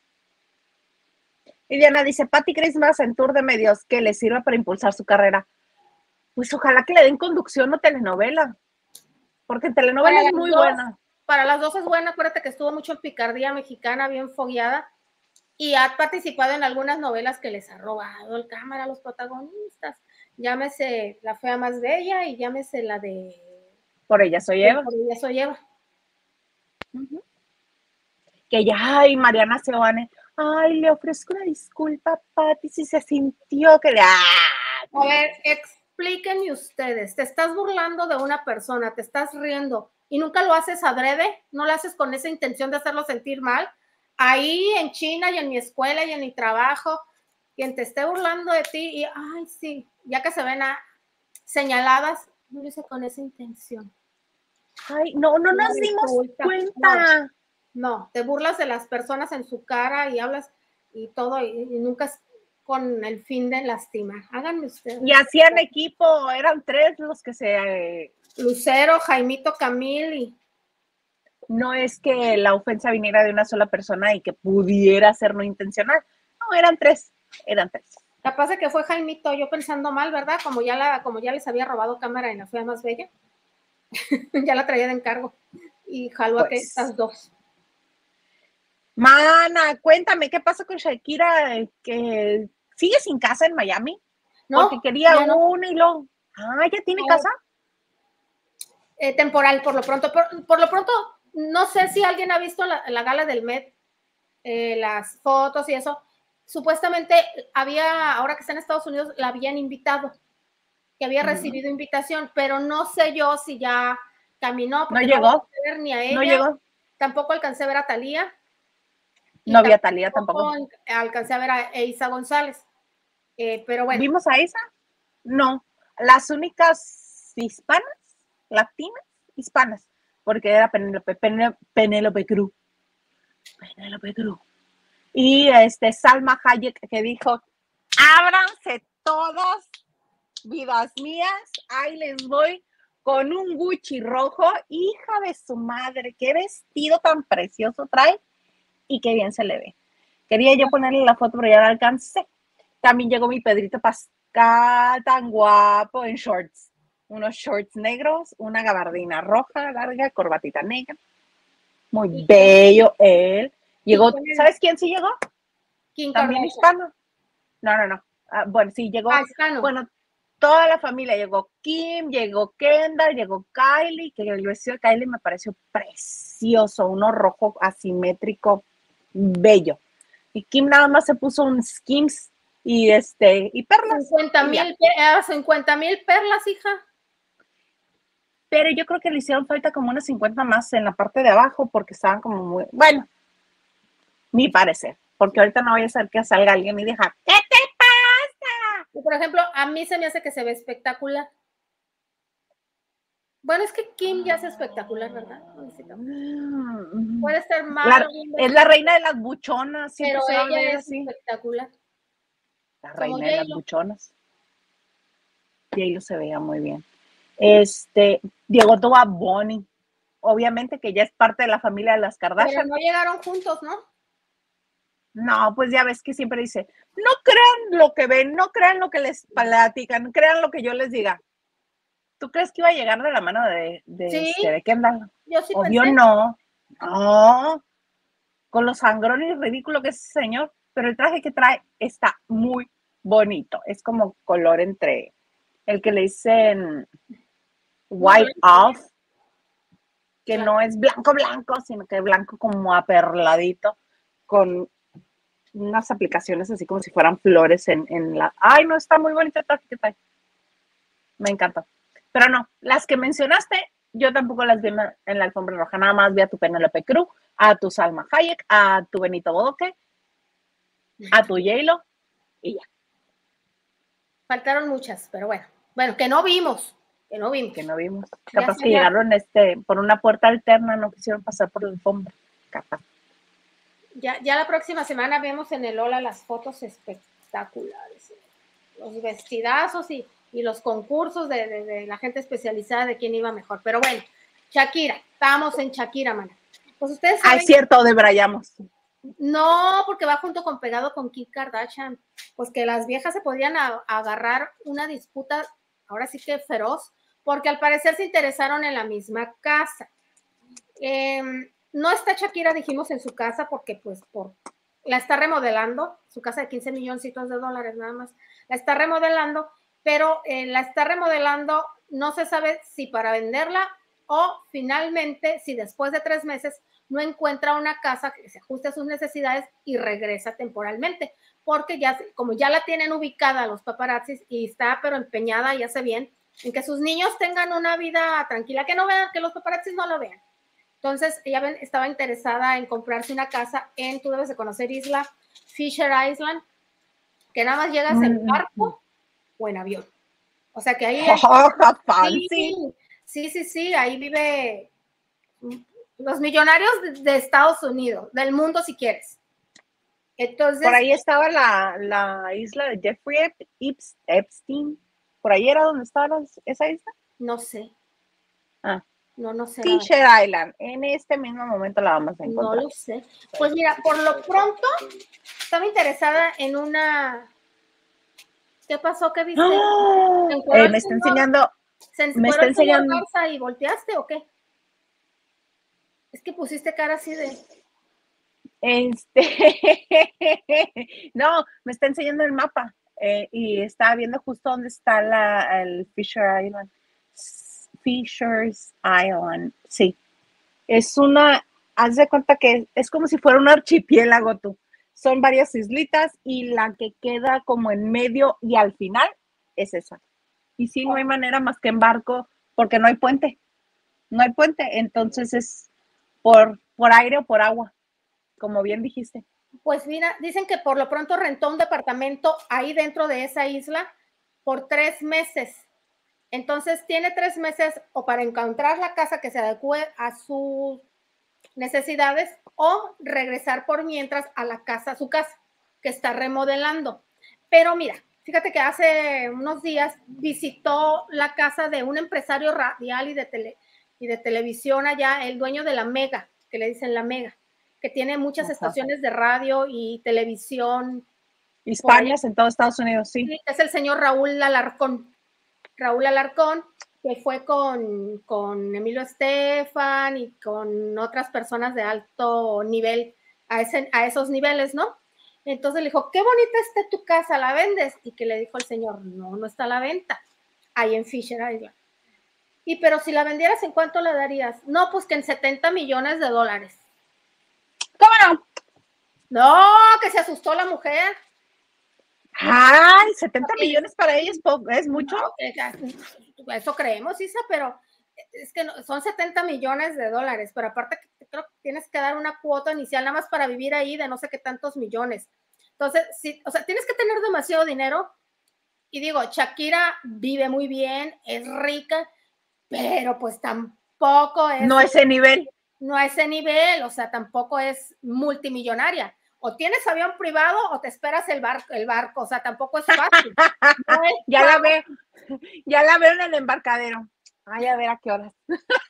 Y Diana dice, Pati Christmas en tour de medios que le sirva para impulsar su carrera. Pues ojalá que le den conducción o telenovela, porque telenovela para es muy dos, buena. Para las dos es buena, acuérdate que estuvo mucho en Picardía Mexicana, bien fogueada, y ha participado en algunas novelas que les ha robado el cámara a los protagonistas. Llámese La Fea Más Bella y llámese la de... Por ella soy Eva. Por ella soy Eva. Uh-huh. Que ya, ay, Mariana Seoane, ay, le ofrezco una disculpa, Pati, si se sintió que... ¡Ah! A ver, ex explíquenme ustedes, te estás burlando de una persona, te estás riendo y nunca lo haces adrede, no lo haces con esa intención de hacerlo sentir mal. Ahí en China y en mi escuela y en mi trabajo, quien te esté burlando de ti y, ay, sí, ya que se ven a, señaladas, no lo hice con esa intención. Ay, no, no nos dimos cuenta. No, no, te burlas de las personas en su cara y hablas y todo y, y nunca es con el fin de lastimar. Háganme ustedes. Y hacían equipo, eran tres los que se... Eh... Lucero, Jaimito, Camil y... No es que la ofensa viniera de una sola persona y que pudiera ser no intencional. No, eran tres, eran tres. Capaz de que fue Jaimito, yo pensando mal, ¿verdad? Como ya, la, como ya les había robado cámara en La Fea Más Bella. Ya la traía de encargo. Y jaló pues. a que estas dos. Mana, cuéntame, ¿qué pasa con Shakira? ¿Que sigue sin casa en Miami? No, porque quería no. uno y luego... Ah, ¿ya tiene no. casa? Eh, temporal, por lo pronto. Por, por lo pronto, no sé si alguien ha visto la, la gala del Met, eh, las fotos y eso. supuestamente había, ahora que está en Estados Unidos, la habían invitado, que había recibido uh-huh. invitación, pero no sé yo si ya caminó. No llegó. No ver ni a ella, no llegó. Tampoco alcancé a ver a Talía. No había Talía tampoco. Alcancé a ver a Isa González. Eh, pero bueno. ¿Vimos a Isa? No. Las únicas hispanas, latinas, hispanas, porque era Penélope, Penélope Cruz. Penélope Cruz. Y este Salma Hayek que dijo, ábranse todas, vidas mías, ahí les voy con un Gucci rojo, hija de su madre, qué vestido tan precioso trae y qué bien se le ve. Quería yo ponerle la foto, pero ya la alcancé. También llegó mi Pedrito Pascal, tan guapo, en shorts. Unos shorts negros, una gabardina roja, larga, corbatita negra. Muy bello él. Llegó, ¿sabes quién sí llegó? ¿Quién? También hispano. No, no, no. Ah, bueno, sí, llegó. Ah, hispano. Bueno, toda la familia. Llegó Kim, llegó Kendall, llegó Kylie, que el vestido de Kylie me pareció precioso, uno rojo asimétrico, bello. Y Kim nada más se puso un skims y este y perlas. cincuenta mil perlas, hija. Pero yo creo que le hicieron falta como unas cincuenta más en la parte de abajo porque estaban como muy, bueno, mi parecer, porque ahorita no voy a hacer que salga alguien y diga, ¿qué te pasa? Y por ejemplo, a mí se me hace que se ve espectacular. Bueno, es que Kim ya es espectacular, ¿verdad? Mm, Puede estar mal. La, es la reina de las buchonas. Pero se ella es así. Espectacular. La reina Como de las buchonas. J-Lo se veía muy bien. Este, Diego Toba Bonnie. Obviamente que ya es parte de la familia de las Kardashian. Pero no llegaron juntos, ¿no? No, pues ya ves que siempre dice, no crean lo que ven, no crean lo que les platican, crean lo que yo les diga. ¿Tú crees que iba a llegar de la mano de, de, ¿Sí? este, de Kendall? Yo sí Obvio pensé. no. No. Con los sangrones ridículo que es ese señor. Pero el traje que trae está muy bonito. Es como color entre el que le dicen white off, que no es blanco blanco, sino que es blanco como aperladito, con unas aplicaciones así como si fueran flores en, en la... Ay, no, está muy bonito el traje que trae. Me encanta. Pero no, las que mencionaste, yo tampoco las vi en la, en la alfombra roja, nada más vi a tu Penélope Cruz, a tu Salma Hayek, a tu Benito Bodoque, a tu J-Lo y ya. Faltaron muchas, pero bueno. Bueno, que no vimos, que no vimos. Que no vimos. Capaz que llegaron este, por una puerta alterna, no quisieron pasar por la alfombra. Capaz. Ya, ya la próxima semana vemos en el Lola las fotos espectaculares. Los vestidazos y... y los concursos de, de, de la gente especializada de quién iba mejor. Pero bueno, Shakira, estamos en Shakira, mana. Pues ustedes saben... Ah, es cierto, debrayamos. No, porque va junto con pegado con Kim Kardashian. Pues que las viejas se podían a, a agarrar una disputa, ahora sí que feroz, porque al parecer se interesaron en la misma casa. Eh, no está Shakira, dijimos, en su casa, porque pues por, la está remodelando, su casa de quince milloncitos de dólares nada más, la está remodelando, pero eh, la está remodelando, no se sabe si para venderla o finalmente, si después de tres meses no encuentra una casa que se ajuste a sus necesidades y regresa temporalmente, porque ya, como ya la tienen ubicada los paparazzis y está pero empeñada, ya sé bien, en que sus niños tengan una vida tranquila, que no vean, que los paparazzis no lo vean. Entonces, ella ven, estaba interesada en comprarse una casa en, tú debes de conocer Isla, Fisher Island, que nada más llegas en barco o en avión. O sea que ahí... Oh, sí, sí, sí, sí, ahí vive los millonarios de, de Estados Unidos, del mundo si quieres. Entonces... Por ahí estaba la, la isla de Jeffrey Epstein. ¿Por ahí era donde estaba esa isla? No sé. Ah. No, no sé. Fisher Island. En este mismo momento la vamos a encontrar. No lo sé. Pues mira, por lo pronto estaba interesada en una... ¿Qué pasó? ¿Qué viste? ¡Oh! Eh, me está enseñando. ¿Se me está enseñando. Barça y volteaste o qué? Es que pusiste cara así de... Este... no, me está enseñando el mapa. Eh, y estaba viendo justo dónde está la, el Fisher Island. Fisher's Island, sí. Es una, haz de cuenta que es como si fuera un archipiélago tú. son varias islitas y la que queda como en medio y al final es esa. Y sí, no hay manera más que en barco porque no hay puente. No hay puente, entonces es por, por aire o por agua, como bien dijiste. Pues mira, dicen que por lo pronto rentó un departamento ahí dentro de esa isla por tres meses. Entonces tiene tres meses o para encontrar la casa que se adecue a sus necesidades o regresar por mientras a la casa, a su casa, que está remodelando. Pero mira, fíjate que hace unos días visitó la casa de un empresario radial y de, tele, y de televisión allá, el dueño de la Mega, que le dicen la Mega, que tiene muchas Ajá. estaciones de radio y televisión. Hispanas en todo Estados Unidos, sí. sí. Es el señor Raúl Alarcón. Raúl Alarcón, que fue con, con Emilio Estefan y con otras personas de alto nivel, a, ese, a esos niveles, ¿no? Entonces le dijo, qué bonita está tu casa, ¿la vendes? Y que le dijo el señor, no, no está a la venta, ahí en Fisher Island. Y pero si la vendieras, ¿en cuánto la darías? No, pues que en setenta millones de dólares. ¿Cómo no? No, que se asustó la mujer. Ay, setenta millones para ella es, poco, es mucho. No, eso creemos, Isa, pero es que no, son setenta millones de dólares, pero aparte creo que tienes que dar una cuota inicial nada más para vivir ahí de no sé qué tantos millones. Entonces, sí, o sea, tienes que tener demasiado dinero. Y digo, Shakira vive muy bien, es rica, pero pues tampoco es... No a ese nivel. No a ese nivel, o sea, tampoco es multimillonaria. O tienes avión privado o te esperas el barco, el barco, o sea, tampoco es fácil. No es ya fácil. la veo, ya la veo en el embarcadero. Ay, a ver a qué horas.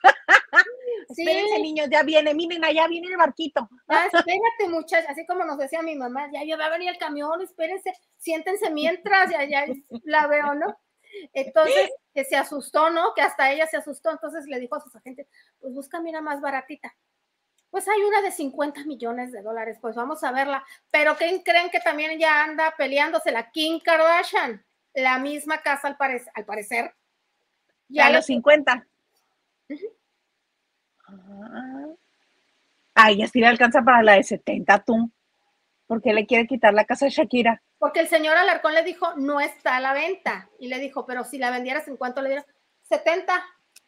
Sí. Espérense, niños, ya viene, miren, allá viene el barquito. Ah, espérate, muchachos, así como nos decía mi mamá, ya, ya va a venir el camión, espérense, siéntense mientras, ya, ya la veo, ¿no? Entonces, que se asustó, ¿no? Que hasta ella se asustó, entonces le dijo a sus agentes, pues búscame una más baratita. Pues hay una de cincuenta millones de dólares, pues vamos a verla. Pero ¿quién creen que también ya anda peleándose? La Kim Kardashian, la misma casa al, pare al parecer. Ya a los cincuenta. Uh-huh. Ah, ay, así le alcanza para la de setenta, tú. ¿Por qué le quiere quitar la casa a Shakira? Porque el señor Alarcón le dijo, no está a la venta. Y le dijo, pero si la vendieras, ¿en cuánto le dieras? setenta.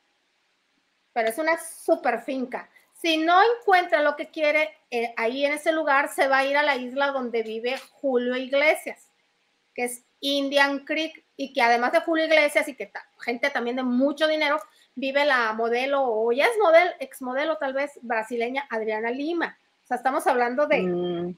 Pero es una super finca. Si no encuentra lo que quiere eh, ahí en ese lugar, se va a ir a la isla donde vive Julio Iglesias, que es Indian Creek, y que además de Julio Iglesias y que ta gente también de mucho dinero, vive la modelo, o ya es modelo, exmodelo tal vez, brasileña Adriana Lima. O sea, estamos hablando de mm.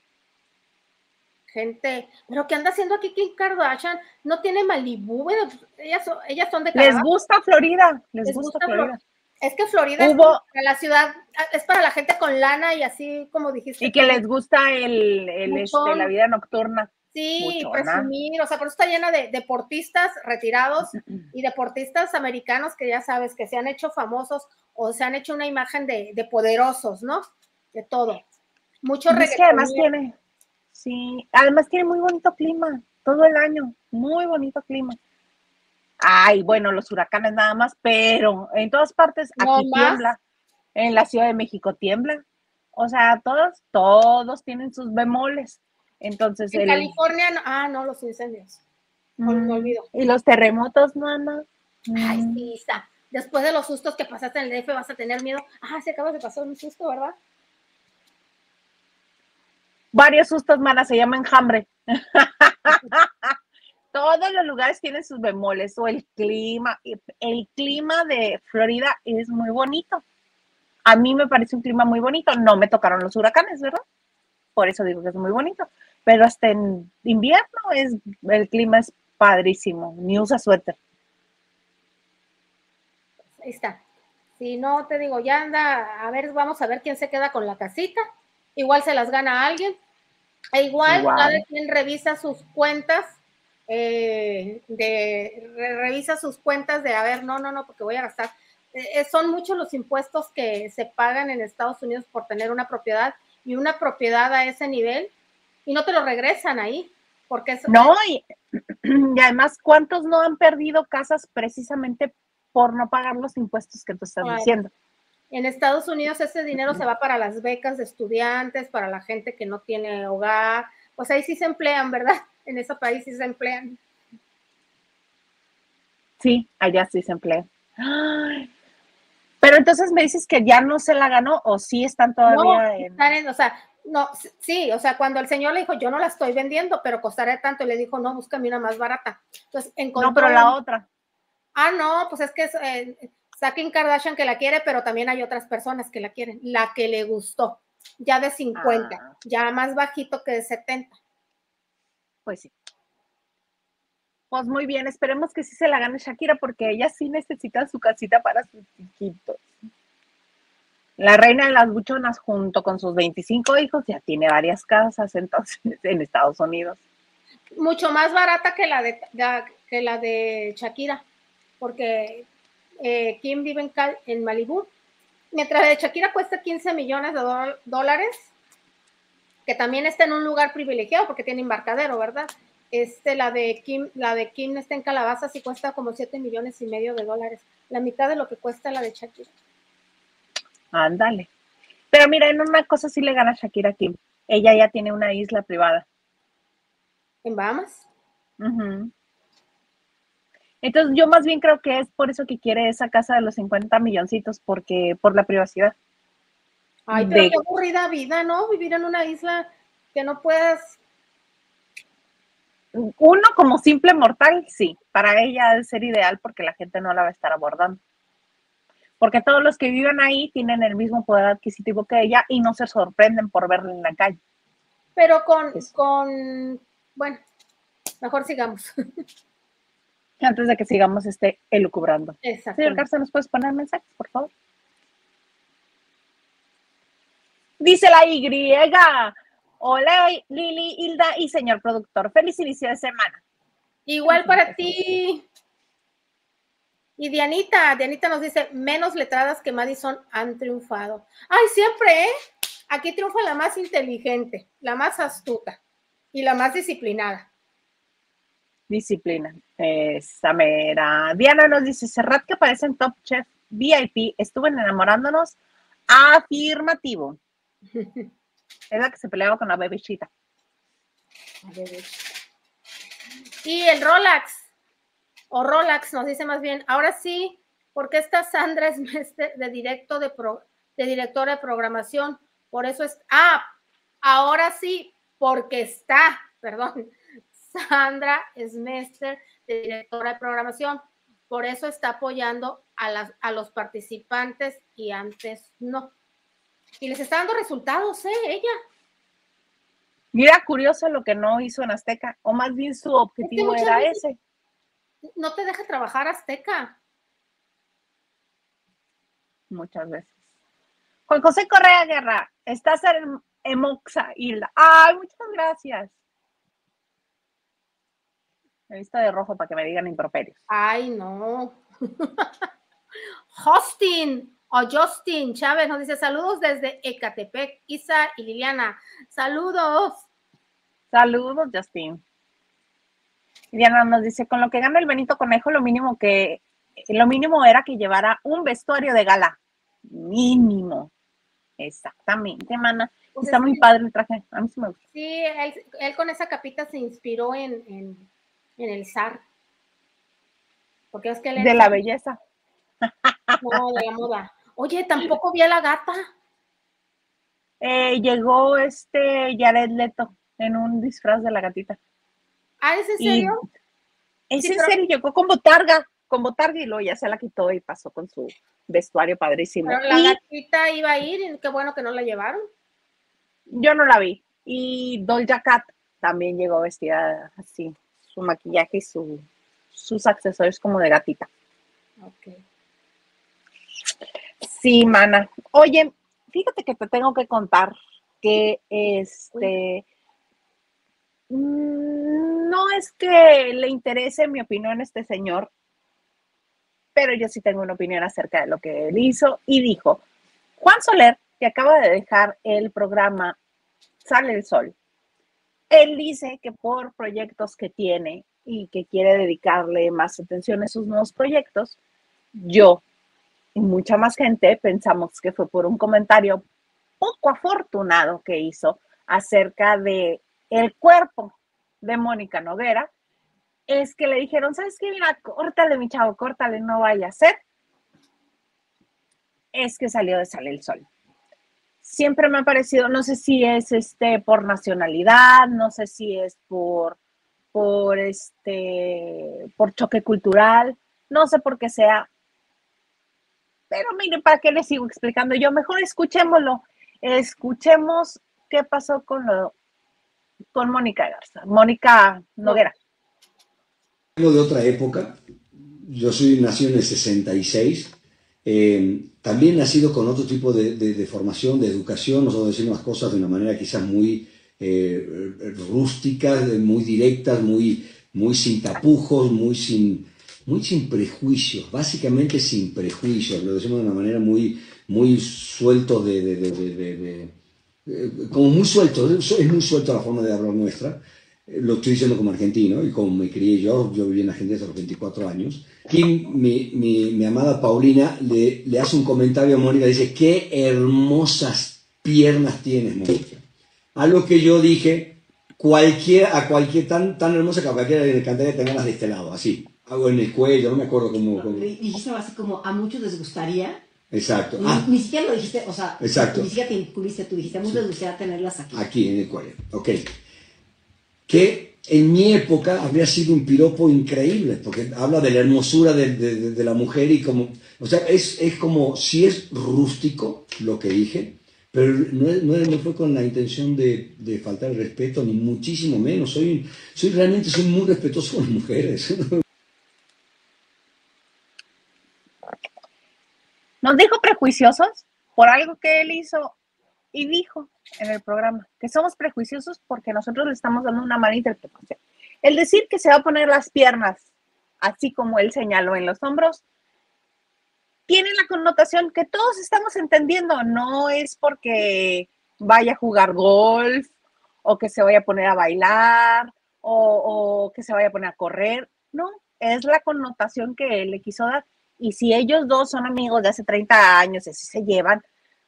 gente, pero ¿qué anda haciendo aquí Kim Kardashian? No tiene Malibú, bueno, ellas, son, ellas son de Canadá. Les gusta Florida, les, les gusta, gusta Florida. Florida. Es que Florida Hubo, es para la ciudad, es para la gente con lana y así como dijiste. Y que les gusta el, el este, la vida nocturna. Sí, muchona. Presumir, o sea, por eso está llena de deportistas retirados y deportistas americanos que ya sabes que se han hecho famosos o se han hecho una imagen de, de poderosos, ¿no? De todo. Mucho reggaetón. Es que además tiene, sí, además tiene muy bonito clima, todo el año, muy bonito clima. Ay, bueno, los huracanes nada más, pero en todas partes aquí no tiembla. En la Ciudad de México tiembla. O sea, todos, todos tienen sus bemoles. Entonces, en el... California, no, ah, no, los incendios. Mm. Me olvido. Y los terremotos, mamá. Ay, sí, está. Después de los sustos que pasaste en el D F, vas a tener miedo. Ah, se acaba de pasar un susto, ¿verdad? Varios sustos, mana, se llama enjambre. Todos los lugares tienen sus bemoles, o el clima. El clima de Florida es muy bonito. A mí me parece un clima muy bonito. No me tocaron los huracanes, ¿verdad? Por eso digo que es muy bonito. Pero hasta en invierno es, el clima es padrísimo. Ni usa suéter. Ahí está. Si no, te digo, ya anda, a ver, vamos a ver quién se queda con la casita. Igual se las gana alguien. E igual, igual. Cada quien revisa sus cuentas. Eh, de re, revisa sus cuentas de a ver, no, no, no, porque voy a gastar. Eh, son muchos los impuestos que se pagan en Estados Unidos por tener una propiedad y una propiedad a ese nivel y no te lo regresan ahí. Porque es, no, y, y además, ¿cuántos no han perdido casas precisamente por no pagar los impuestos que tú estás claro. diciendo? En Estados Unidos ese dinero se va para las becas de estudiantes, para la gente que no tiene hogar, pues ahí sí se emplean, ¿verdad? En ese país sí se emplean. Sí, allá sí se emplea. Ay, pero entonces me dices que ya no se la ganó o sí están todavía No, en... están en, o sea, no, sí, o sea, cuando el señor le dijo, yo no la estoy vendiendo, pero costará tanto, y le dijo, no, búscame una más barata. Entonces encontró. No, pero la otra. Ah, no, pues es que es, eh, está Kim Kardashian que la quiere, pero también hay otras personas que la quieren. La que le gustó, ya de cincuenta, Ah, ya más bajito que de setenta. pues sí. Pues muy bien, esperemos que sí se la gane Shakira porque ella sí necesita su casita para sus hijitos. La reina de las buchonas junto con sus veinticinco hijos ya tiene varias casas entonces en Estados Unidos. Mucho más barata que la de, la, que la de Shakira, porque eh, Kim vive en, Cal, en Malibú, mientras la de Shakira cuesta quince millones de do dólares, que también está en un lugar privilegiado porque tiene embarcadero, ¿verdad? Este, la de Kim, la de Kim está en Calabazas y cuesta como siete millones y medio de dólares, la mitad de lo que cuesta la de Shakira. Ándale. Pero mira, en una cosa sí le gana Shakira a Kim. Ella ya tiene una isla privada. ¿En Bahamas? Uh-huh. Entonces yo más bien creo que es por eso que quiere esa casa de los cincuenta milloncitos, porque por la privacidad. Ay, pero de... qué aburrida vida, ¿no? Vivir en una isla que no puedas... Uno como simple mortal, sí. Para ella debe ser ideal porque la gente no la va a estar abordando. Porque todos los que viven ahí tienen el mismo poder adquisitivo que ella y no se sorprenden por verla en la calle. Pero con, con bueno, mejor sigamos. Antes de que sigamos este elucubrando. Señor Garza, ¿nos puedes poner mensajes, por favor? Dice la Y. Hola, Lili, Hilda y señor productor. Feliz inicio de semana. Igual para ti. Y Dianita, Dianita nos dice, menos letradas que Madison han triunfado. Ay, siempre, ¿eh? Aquí triunfa la más inteligente, la más astuta y la más disciplinada. Disciplina. Esa mera. Diana nos dice, Serrat que aparece en Top Chef V I P, estuvo enamorándonos. Afirmativo. Es la que se peleaba con la bebechita. Y el Rolex, o Rolex nos dice más bien, ahora sí, porque esta Sandra es de, directo de, pro, de directora de programación, por eso es, ah, ahora sí, porque está, perdón, Sandra Smester, de directora de programación, por eso está apoyando a, las, a los participantes y antes no. Y les está dando resultados, ¿eh? Ella. Mira, curioso lo que no hizo en Azteca, o más bien su objetivo es que era ese. No te deja trabajar Azteca. Muchas veces. Juan José Correa Guerra, estás en, en Moxa, Hilda. Ay, muchas gracias. Me he visto de rojo para que me digan improperios. Ay, no. Justin o Justin Chávez nos dice saludos desde Ecatepec, Isa y Liliana. Saludos. Saludos, Justin. Diana nos dice, con lo que gana el Benito Conejo, lo mínimo que, lo mínimo era que llevara un vestuario de gala. Mínimo. Exactamente, mana. Pues está es muy que, padre el traje. A mí sí me gusta. Sí, él, él con esa capita se inspiró en, en, en el zar. Porque es que él de la belleza. No, de la moda. Oye, tampoco vi a la gata. Eh, llegó este Jared Leto en un disfraz de la gatita. ¿Ah, es en serio? Y, es sí, en pero... serio, llegó con botarga, con botarga y luego ya se la quitó y pasó con su vestuario padrísimo. Pero la y... gatita iba a ir y qué bueno que no la llevaron. Yo no la vi. Y Doja Cat también llegó vestida así, su maquillaje y su, sus accesorios como de gatita. Ok. Sí, mana. Oye, fíjate que te tengo que contar que este mmm, no es que le interese mi opinión a este señor, pero yo sí tengo una opinión acerca de lo que él hizo y dijo. Juan Soler, que acaba de dejar el programa Sale el Sol, él dice que por proyectos que tiene y que quiere dedicarle más atención a sus nuevos proyectos, yo y mucha más gente pensamos que fue por un comentario poco afortunado que hizo acerca de el cuerpo de Mónica Noguera, es que le dijeron, ¿sabes qué? Mira, córtale, mi chavo, córtale, no vaya a ser. Es que salió de Sale el Sol. Siempre me ha parecido, no sé si es este por nacionalidad, no sé si es por, por este, por choque cultural, no sé por qué sea. Pero miren, ¿para qué les sigo explicando? Yo mejor escuchémoslo. Escuchemos qué pasó con lo, con Mónica Garza, Mónica Noguera. De otra época, yo soy nacido en el sesenta y seis, eh, también nacido con otro tipo de, de, de formación, de educación, nosotros decimos las cosas de una manera quizás muy eh, rústica, muy directas, muy, muy sin tapujos, muy sin, muy sin prejuicios, básicamente sin prejuicios, lo decimos de una manera muy, muy suelto de, de, de, de, de, de eh, como muy suelto, es muy suelto la forma de hablar nuestra. Lo estoy diciendo como argentino y como me crié yo, yo viví en Argentina hasta los veinticuatro años. Y mi, mi, mi amada Paulina le, le hace un comentario a Mónica, dice, qué hermosas piernas tienes, Mónica. Algo que yo dije, cualquier, a cualquier, tan, tan hermosa que a cualquiera le encantaría tenerlas de este lado, así. Algo en el cuello, no me acuerdo cómo. cómo... Dijiste así como, a muchos les gustaría. Exacto. Ni, Ah, ni siquiera lo dijiste, o sea, exacto. Ni siquiera te incluiste, tú dijiste, a muchos les gustaría tenerlas aquí. Aquí, en el cuello, ok. Que en mi época habría sido un piropo increíble, porque habla de la hermosura de, de, de la mujer y como, o sea, es, es como, si es rústico lo que dije, pero no, no, no fue con la intención de, de faltar el respeto, ni muchísimo menos, soy, soy realmente soy muy respetuoso con las mujeres. Nos dijo prejuiciosos por algo que él hizo y dijo en el programa que somos prejuiciosos porque nosotros le estamos dando una mala interpretación. El decir que se va a poner las piernas así como él señaló en los hombros tiene la connotación que todos estamos entendiendo. No es porque vaya a jugar golf o que se vaya a poner a bailar o, o que se vaya a poner a correr. No, es la connotación que él le quiso dar. Y si ellos dos son amigos de hace treinta años y así se llevan,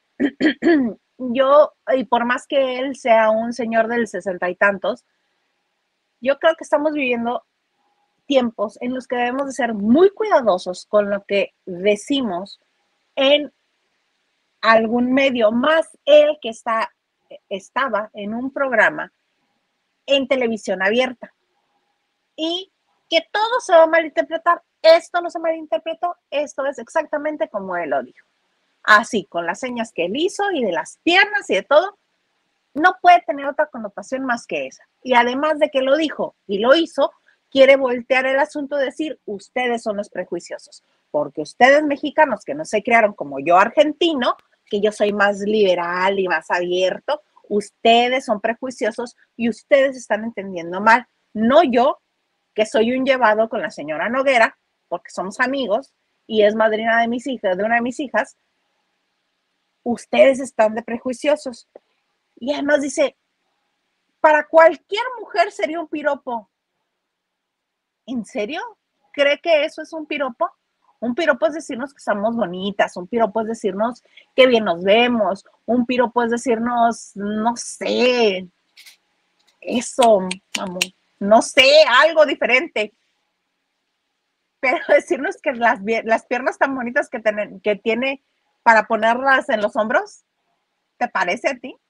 yo, y por más que él sea un señor del sesenta y tantos, yo creo que estamos viviendo tiempos en los que debemos de ser muy cuidadosos con lo que decimos en algún medio, más él que está, estaba en un programa en televisión abierta. Y que todo se va a malinterpretar. Esto no se malinterpretó, esto es exactamente como él lo dijo. Así, con las señas que él hizo y de las piernas y de todo, no puede tener otra connotación más que esa. Y además de que lo dijo y lo hizo, quiere voltear el asunto y decir, ustedes son los prejuiciosos, porque ustedes mexicanos que no se crearon como yo argentino, que yo soy más liberal y más abierto, ustedes son prejuiciosos y ustedes están entendiendo mal. No yo, que soy un llevado con la señora Noguera, porque somos amigos y es madrina de mis hijas, de una de mis hijas, ustedes están de prejuiciosos. Y además dice, para cualquier mujer sería un piropo. ¿En serio? ¿Cree que eso es un piropo? Un piropo es decirnos que somos bonitas, un piropo es decirnos que bien nos vemos, un piropo es decirnos, no sé, eso, vamos, no sé, algo diferente. Pero decirnos que las, las piernas tan bonitas que, ten, que tiene para ponerlas en los hombros, ¿te parece a ti?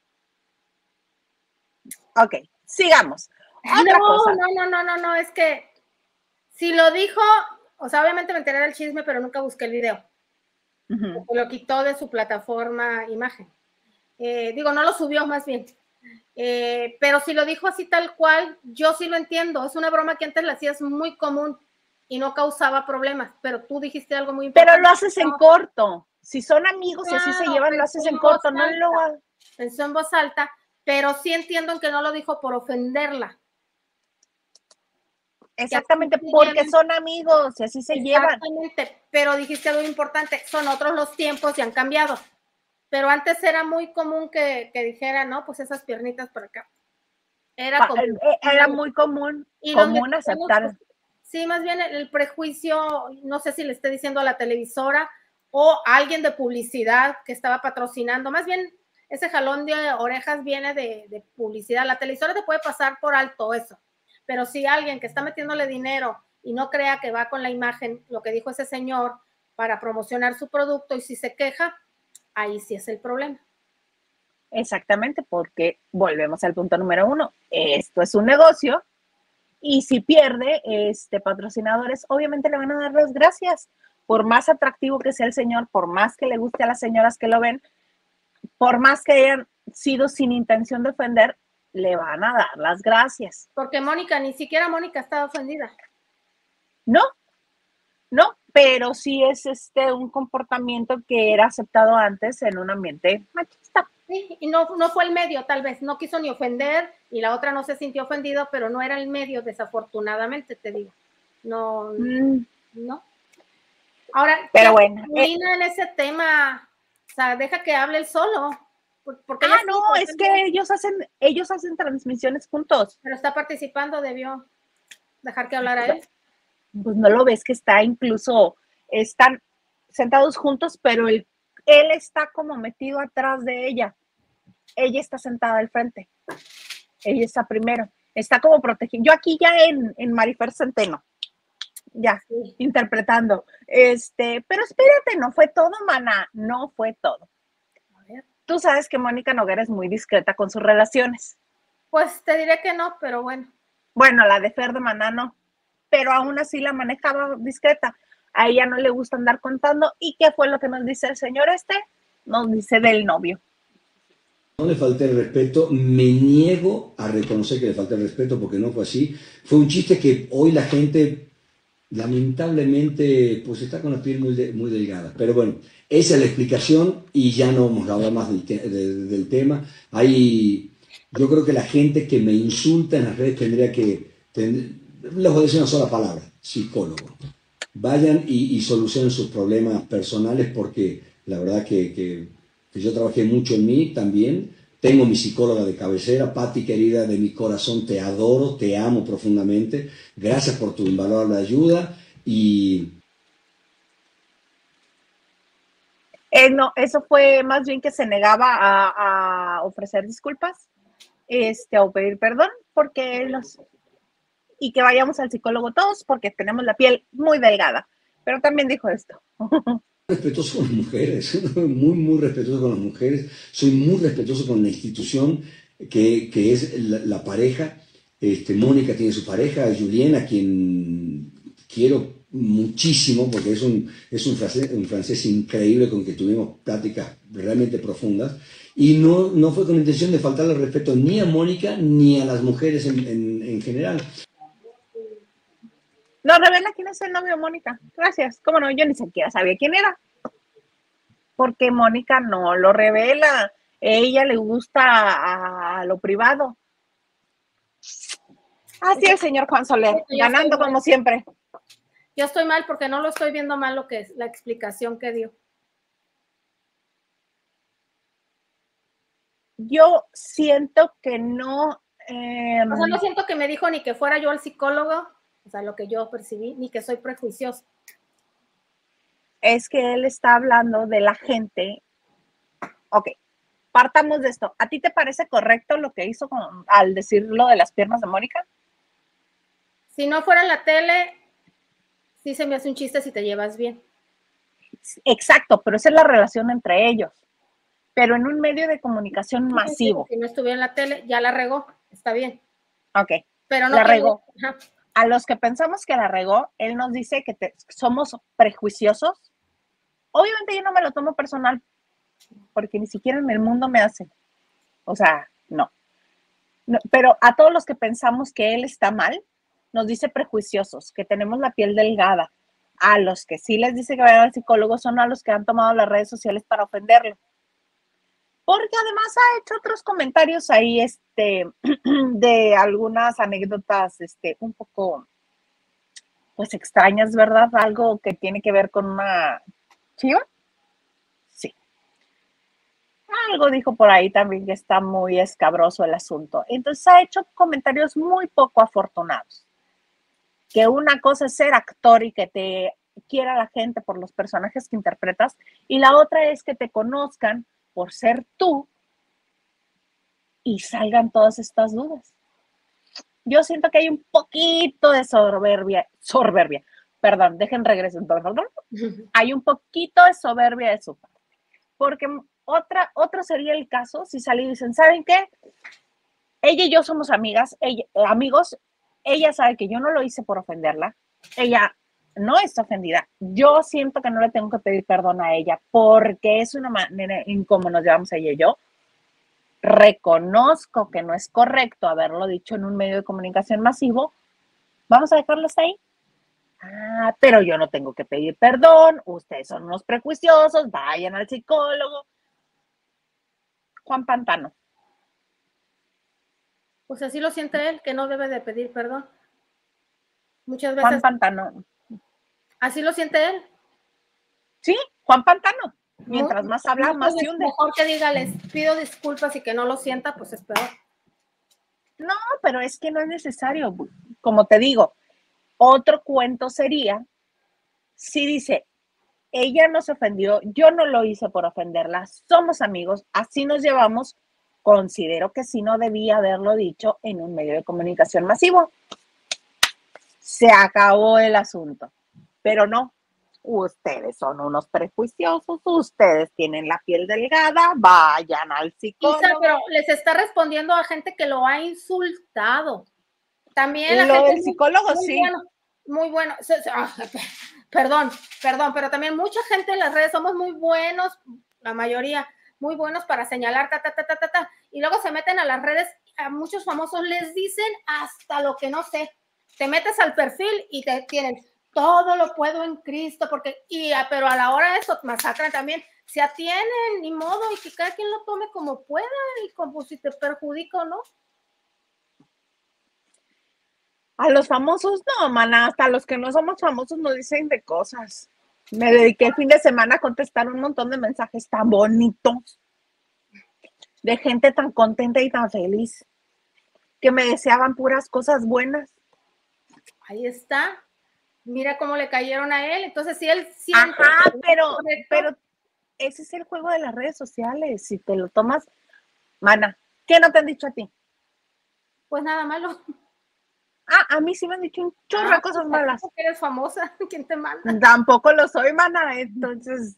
Ok, sigamos. Otra no, cosa. no, no, no, no, no, es que si lo dijo, o sea, obviamente me enteré del chisme, pero nunca busqué el video. Uh-huh. Lo quitó de su plataforma imagen. Eh, digo, no lo subió más bien. Eh, pero si lo dijo así tal cual, yo sí lo entiendo. Es una broma que antes la hacías muy común y no causaba problemas, pero tú dijiste algo muy importante. Pero lo haces en corto. Si son amigos claro, y así se llevan, lo haces en corto. No lo pensó en voz alta, pero sí entiendo que no lo dijo por ofenderla. Exactamente, porque son amigos y así se llevan. Exactamente, pero dijiste algo importante, son otros los tiempos y han cambiado. Pero antes era muy común que, que dijera, no, pues esas piernitas por acá. Era, común. Era muy común, y común aceptar. Pues, sí, más bien el, el prejuicio, no sé si le esté diciendo a la televisora o a alguien de publicidad que estaba patrocinando, más bien ese jalón de orejas viene de, de publicidad. La televisora te puede pasar por alto eso, pero si alguien que está metiéndole dinero y no crea que va con la imagen, lo que dijo ese señor, para promocionar su producto, y si se queja, ahí sí es el problema. Exactamente, porque volvemos al punto número uno. Esto es un negocio y si pierde este, patrocinadores, obviamente le van a dar las gracias. Por más atractivo que sea el señor, por más que le guste a las señoras que lo ven, por más que hayan sido sin intención de ofender, le van a dar las gracias. Porque Mónica, ni siquiera Mónica estaba ofendida. No, no, pero sí es este un comportamiento que era aceptado antes en un ambiente machista. Sí, y no, no fue el medio, tal vez, no quiso ni ofender, y la otra no se sintió ofendido, pero no era el medio, desafortunadamente, te digo. No, Mm. no. Ahora, Pero bueno, Lina, en ese tema, o sea, deja que hable él solo. Porque ah, no, es que ellos hacen, ellos hacen transmisiones juntos. Pero está participando, debió dejar que hablara él. Pues no lo ves que está incluso, están sentados juntos, pero él, él está como metido atrás de ella. Ella está sentada al frente. Ella está primero. Está como protegida. Yo aquí ya en, en Marifer Centeno. Ya, sí. Interpretando. Este, pero espérate, no fue todo, maná. No fue todo. A ver. Tú sabes que Mónica Noguera es muy discreta con sus relaciones. Pues te diré que no, pero bueno. Bueno, la de Fer de Maná no. Pero aún así la manejaba discreta. A ella no le gusta andar contando. ¿Y qué fue lo que nos dice el señor este? Nos dice del novio. No le falté el respeto, me niego a reconocer que le falté el respeto porque no fue así. Fue un chiste que hoy la gente, lamentablemente, pues está con la piel muy, de, muy delgada. Pero bueno, esa es la explicación y ya no vamos a hablar más del, te de, del tema. Hay, yo creo que la gente que me insulta en las redes tendría que, tend les voy a decir una sola palabra, psicólogo. Vayan y, y solucionen sus problemas personales porque la verdad que... que que yo trabajé mucho en mí también, tengo mi psicóloga de cabecera, Pati querida de mi corazón, te adoro, te amo profundamente, gracias por tu invaluable ayuda y... Eh, no, eso fue más bien que se negaba a, a ofrecer disculpas, este, o pedir perdón, porque los... y que vayamos al psicólogo todos porque tenemos la piel muy delgada, pero también dijo esto. Respetuoso con las mujeres, muy, muy respetuoso con las mujeres, soy muy respetuoso con la institución que, que es la, la pareja. Este, Mónica tiene su pareja, Julien, a quien quiero muchísimo porque es un, es un, francés, un francés increíble con que tuvimos pláticas realmente profundas y no, no fue con intención de faltarle respeto ni a Mónica ni a las mujeres en, en, en general. No, revela quién es el novio de Mónica. Gracias. ¿Cómo no? Yo ni siquiera sabía quién era. Porque Mónica no lo revela. Ella le gusta a, a lo privado. Así es, señor Juan Soler, ganando como siempre. Yo estoy mal porque no lo estoy viendo mal lo que es la explicación que dio. Yo siento que no... Eh, o sea, no siento que me dijo ni que fuera yo al psicólogo. O sea, lo que yo percibí, ni que soy prejuicioso. Es que él está hablando de la gente. Ok, partamos de esto. ¿A ti te parece correcto lo que hizo con, al decir lo de las piernas de Mónica? Si no fuera en la tele, sí se me hace un chiste si te llevas bien. Exacto, pero esa es la relación entre ellos. Pero en un medio de comunicación masivo. Si no estuviera en la tele, ya la regó, está bien. Ok, pero no la regó. Ajá. A los que pensamos que la regó, él nos dice que te, somos prejuiciosos. Obviamente yo no me lo tomo personal, porque ni siquiera en el mundo me hace. O sea, no. no. Pero a todos los que pensamos que él está mal, nos dice prejuiciosos, que tenemos la piel delgada. A los que sí les dice que vayan al psicólogo son a los que han tomado las redes sociales para ofenderlo. Porque además ha hecho otros comentarios ahí, este, de algunas anécdotas, este, un poco, pues, extrañas, ¿verdad? Algo que tiene que ver con una chiva. Sí. Algo dijo por ahí también que está muy escabroso el asunto. Entonces ha hecho comentarios muy poco afortunados. Que una cosa es ser actor y que te quiera la gente por los personajes que interpretas, y la otra es que te conozcan por ser tú y salgan todas estas dudas. Yo siento que hay un poquito de soberbia, soberbia, perdón, dejen regreso, hay un poquito de soberbia de su parte, porque otra, otro sería el caso si salen y dicen, ¿saben qué? Ella y yo somos amigas, ella, eh, amigos, ella sabe que yo no lo hice por ofenderla, ella no está ofendida, yo siento que no le tengo que pedir perdón a ella porque es una manera en cómo nos llevamos ella y yo, reconozco que no es correcto haberlo dicho en un medio de comunicación masivo, vamos a dejarlo hasta ahí. Ah, pero yo no tengo que pedir perdón, ustedes son unos prejuiciosos, vayan al psicólogo. Juan Pantano. Pues así lo siente él, que no debe de pedir perdón. Muchas veces. Juan Pantano. ¿Así lo siente él? Sí, Juan Pantano. Mientras Muy, más habla, más se hunde. Mejor que diga, les pido disculpas y que no lo sienta, pues es peor. No, pero es que no es necesario. Como te digo, otro cuento sería si dice, ella no se ofendió, yo no lo hice por ofenderla, somos amigos, así nos llevamos, considero que sí no debía haberlo dicho en un medio de comunicación masivo. Se acabó el asunto, pero no, ustedes son unos prejuiciosos, ustedes tienen la piel delgada, vayan al psicólogo. Isa, pero les está respondiendo a gente que lo ha insultado. También la lo gente del psicólogo, muy sí. Bueno, muy bueno. Perdón, perdón, pero también mucha gente en las redes somos muy buenos, la mayoría, muy buenos para señalar, ta, ta, ta, ta, ta, ta, y luego se meten a las redes, a muchos famosos les dicen hasta lo que no sé. Te metes al perfil y te tienen, todo lo puedo en Cristo, porque, y, pero a la hora de eso masacran también, se atienen, ni modo, y que cada quien lo tome como pueda, y como si te perjudica o no. A los famosos, no, mana, hasta los que no somos famosos nos dicen de cosas. Me dediqué el fin de semana a contestar un montón de mensajes tan bonitos, de gente tan contenta y tan feliz, que me deseaban puras cosas buenas. Ahí está. Mira cómo le cayeron a él. Entonces, si él siente... Ajá, pero, pero ese es el juego de las redes sociales. Si te lo tomas, mana, ¿qué no te han dicho a ti? Pues nada malo. Ah, a mí sí me han dicho un chorro de ah, cosas malas. Porque eres famosa, ¿quién te manda? Tampoco lo soy, mana, entonces...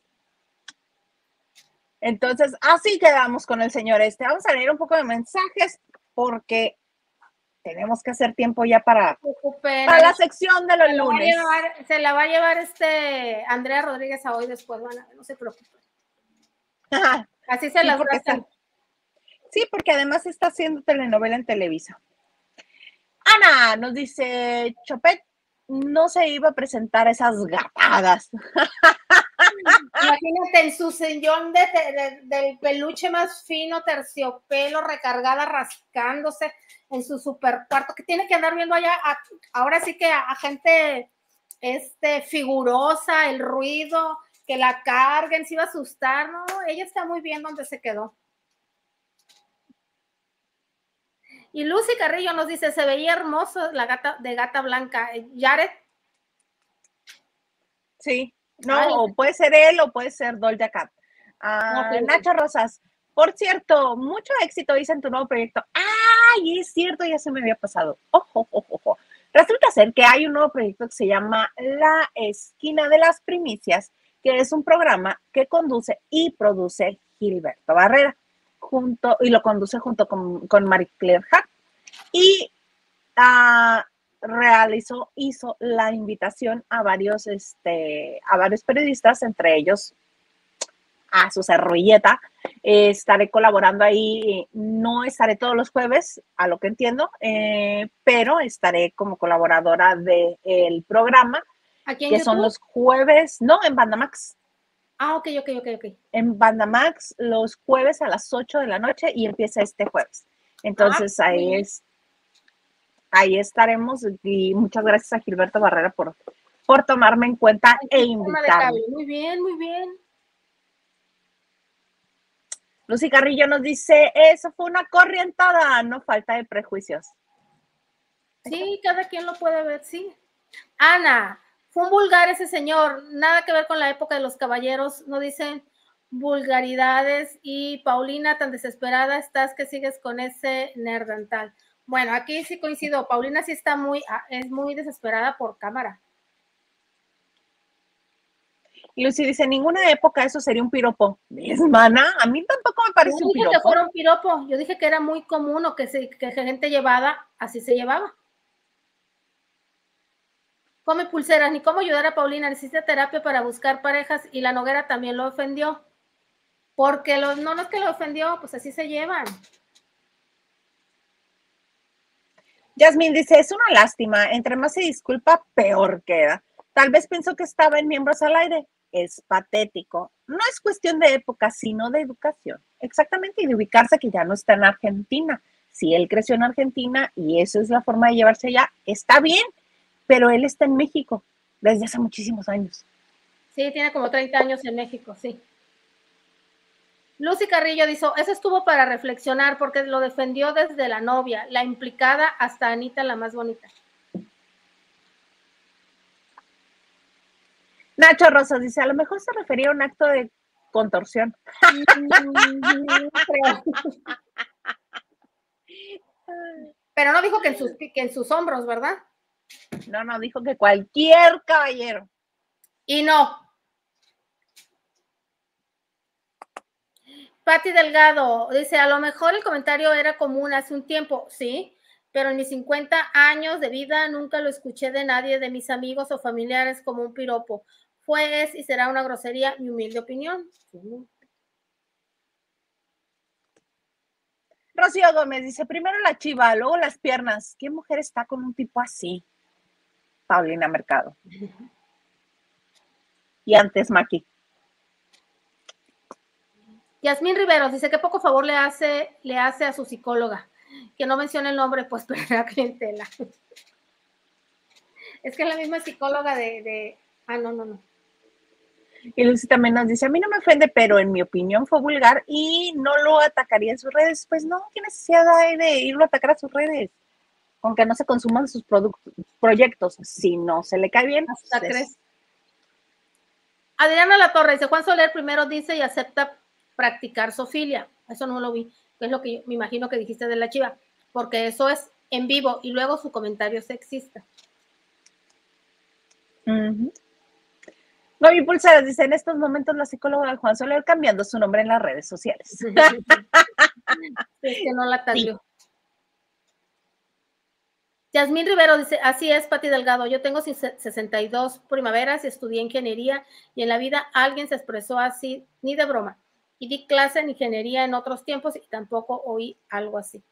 Entonces, así quedamos con el señor este. Vamos a leer un poco de mensajes porque tenemos que hacer tiempo ya para, para la sección de los se lunes. Llevar, se la va a llevar este Andrea Rodríguez a hoy después, mana, no se preocupen. Así se sí, las porque está, sí, porque además está haciendo telenovela en Televisa. Ana nos dice, Chopet no se iba a presentar esas gatadas. Imagínate en su sillón de, de, de, del peluche más fino, terciopelo, recargada, rascándose en su super cuarto, que tiene que andar viendo allá, a, ahora sí que a, a gente este, figurosa, el ruido, que la carguen, se iba a asustar, ¿no? Ella está muy bien donde se quedó. Y Lucy Carrillo nos dice, se veía hermoso la gata de Gata Blanca. Jared. Sí, no, Ay. o puede ser él o puede ser Doja Cat. Ah, no, Nacho Rosas, por cierto, mucho éxito dice en tu nuevo proyecto. ¡Ay, es cierto! Ya se me había pasado. Ojo, ojo, ojo. Resulta ser que hay un nuevo proyecto que se llama La Esquina de las Primicias, que es un programa que conduce y produce Gilberto Barrera. Junto, y lo conduce junto con, con Marie Claire Hart, y uh, realizó, hizo la invitación a varios, este, a varios periodistas, entre ellos a Susana Ruilleta. Eh, estaré colaborando ahí, no estaré todos los jueves, a lo que entiendo, eh, pero estaré como colaboradora del programa, ¿Aquí en que YouTube? Son los jueves, no, en Bandamax. Ah, ok, ok, ok, ok. En Bandamax los jueves a las ocho de la noche y empieza este jueves. Entonces ah, ahí es, ahí estaremos y muchas gracias a Gilberto Barrera por, por tomarme en cuenta Ay, e invitarme. Muy bien, muy bien. Lucy Carrillo nos dice, eso fue una corrientada, no falta de prejuicios. Sí, cada quien lo puede ver, sí. Ana, fue un vulgar ese señor, nada que ver con la época de los caballeros, no dicen, vulgaridades. Y Paulina, tan desesperada estás que sigues con ese nerdantal. Bueno, aquí sí coincido. Paulina sí está muy, es muy desesperada por cámara. Lucy dice, en ninguna época eso sería un piropo. ¿Es, mana? A mí tampoco me parece Yo un dije piropo. que fuera un piropo. Yo dije que era muy común o que, se, que gente llevada, así se llevaba. Come pulseras, ni cómo ayudar a Paulina, necesita terapia para buscar parejas y la Noguera también lo ofendió. Porque los, no, no es que lo ofendió, pues así se llevan. Yasmín dice, es una lástima, entre más se disculpa, peor queda. Tal vez pensó que estaba en Miembros al Aire. Es patético. No es cuestión de época, sino de educación. Exactamente, y de ubicarse que ya no está en Argentina. Si él creció en Argentina y eso es la forma de llevarse allá, está bien, pero él está en México desde hace muchísimos años. Sí, tiene como treinta años en México, sí. Lucy Carrillo dice, eso estuvo para reflexionar porque lo defendió desde la novia, la implicada hasta Anita, la más bonita. Nacho Rosas dice, a lo mejor se refería a un acto de contorsión. Pero no dijo que en sus, que en sus hombros, ¿verdad? No, no, dijo que cualquier caballero. Y no. Pati Delgado dice, a lo mejor el comentario era común hace un tiempo, sí, pero en mis cincuenta años de vida nunca lo escuché de nadie de mis amigos o familiares como un piropo. Fue, es y será una grosería, mi humilde opinión. Sí. Rocío Gómez dice, primero la chiva, luego las piernas. ¿Qué mujer está con un tipo así? Paulina Mercado. Y antes Maki. Yasmín Riveros dice que poco favor le hace, le hace a su psicóloga. Que no mencione el nombre, pues perderá clientela. Es que es la misma psicóloga de, de... Ah, no, no, no. Y Lucy también nos dice, a mí no me ofende, pero en mi opinión fue vulgar y no lo atacaría en sus redes. Pues no, ¿qué necesidad hay de irlo a atacar a sus redes? Aunque no se consuman sus productos, proyectos. Si no se le cae bien, hasta pues crees. Es... Adriana Latorre dice, Juan Soler primero dice y acepta practicar zoofilia. Eso no lo vi, que es lo que yo me imagino que dijiste de la chiva, porque eso es en vivo y luego su comentario sexista. Uh-huh. Gaby Pulseras dice, en estos momentos la psicóloga de Juan Soler cambiando su nombre en las redes sociales. Es que no la taglió. Sí. Yasmín Rivero dice, así es, Pati Delgado, yo tengo sesenta y dos primaveras y estudié ingeniería y en la vida alguien se expresó así, ni de broma. Y di clase en ingeniería en otros tiempos y tampoco oí algo así.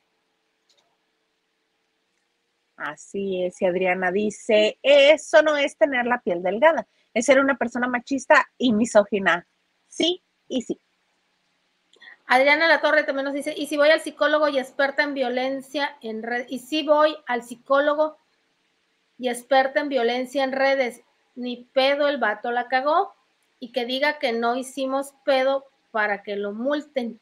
Así es, y Adriana dice, eso no es tener la piel delgada, es ser una persona machista y misógina. Sí y sí. Adriana Latorre también nos dice, y si voy al psicólogo y experta en violencia en redes, y si voy al psicólogo y experta en violencia en redes, ni pedo el vato la cagó, y que diga que no hicimos pedo para que lo multen.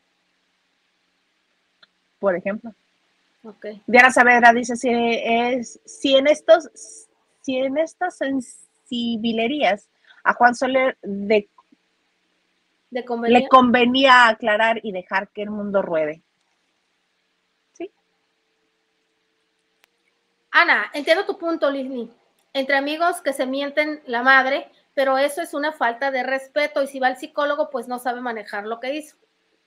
Por ejemplo. Okay. Diana Saavedra dice, si, es, si, en estos, si en estas sensibilerías a Juan Soler de, de convenía. le convenía aclarar y dejar que el mundo ruede. ¿Sí? Ana, entiendo tu punto, Lisny. Entre amigos que se mienten la madre, pero eso es una falta de respeto y si va al psicólogo, pues no sabe manejar lo que hizo.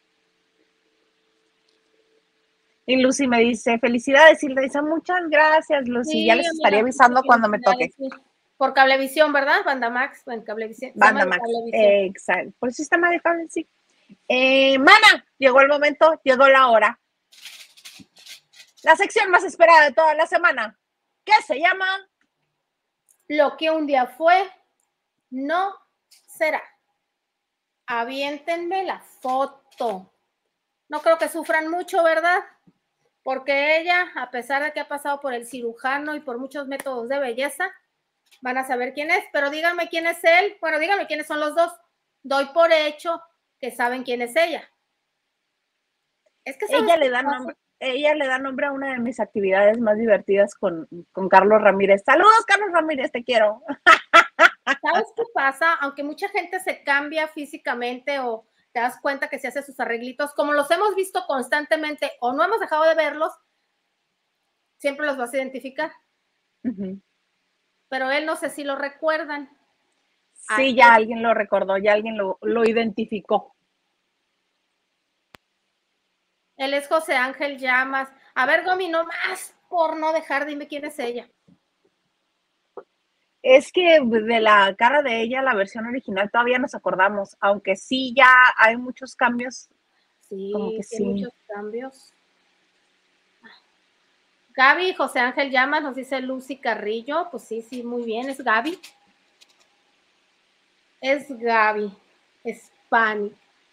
Y Lucy me dice, felicidades, Hilda. Dice, muchas gracias, Lucy. Sí, ya les estaría avisando cuando me toque. Sí. Por Cablevisión, ¿verdad? Banda Max, en Cablevisión. Banda Max, eh, exacto. Por el sistema de cable, sí. Eh, mana, llegó el momento, llegó la hora. La sección más esperada de toda la semana, ¿qué se llama? Lo que un día fue, no será. Aviéntenme la foto. No creo que sufran mucho, ¿verdad? Porque ella, a pesar de que ha pasado por el cirujano y por muchos métodos de belleza, van a saber quién es, pero díganme quién es él. Bueno, díganme quiénes son los dos. Doy por hecho que saben quién es ella. Es que ella le da nombre, ella le da nombre a una de mis actividades más divertidas con, con Carlos Ramírez. Saludos, Carlos Ramírez, te quiero. ¿Sabes qué pasa? Aunque mucha gente se cambia físicamente o te das cuenta que se hace sus arreglitos, como los hemos visto constantemente o no hemos dejado de verlos, siempre los vas a identificar. Ujú. Pero él no sé si lo recuerdan. Sí, ya alguien lo recordó, ya alguien lo, lo identificó. Él es José Ángel Llamas. A ver, Gomi, no más por no dejar, dime quién es ella. Es que de la cara de ella, la versión original, todavía nos acordamos, aunque sí ya hay muchos cambios. Sí, Como que hay sí. muchos cambios. Gaby, José Ángel Llamas, nos dice Lucy Carrillo. Pues sí, sí, muy bien, es Gaby. Es Gaby, Hispanic.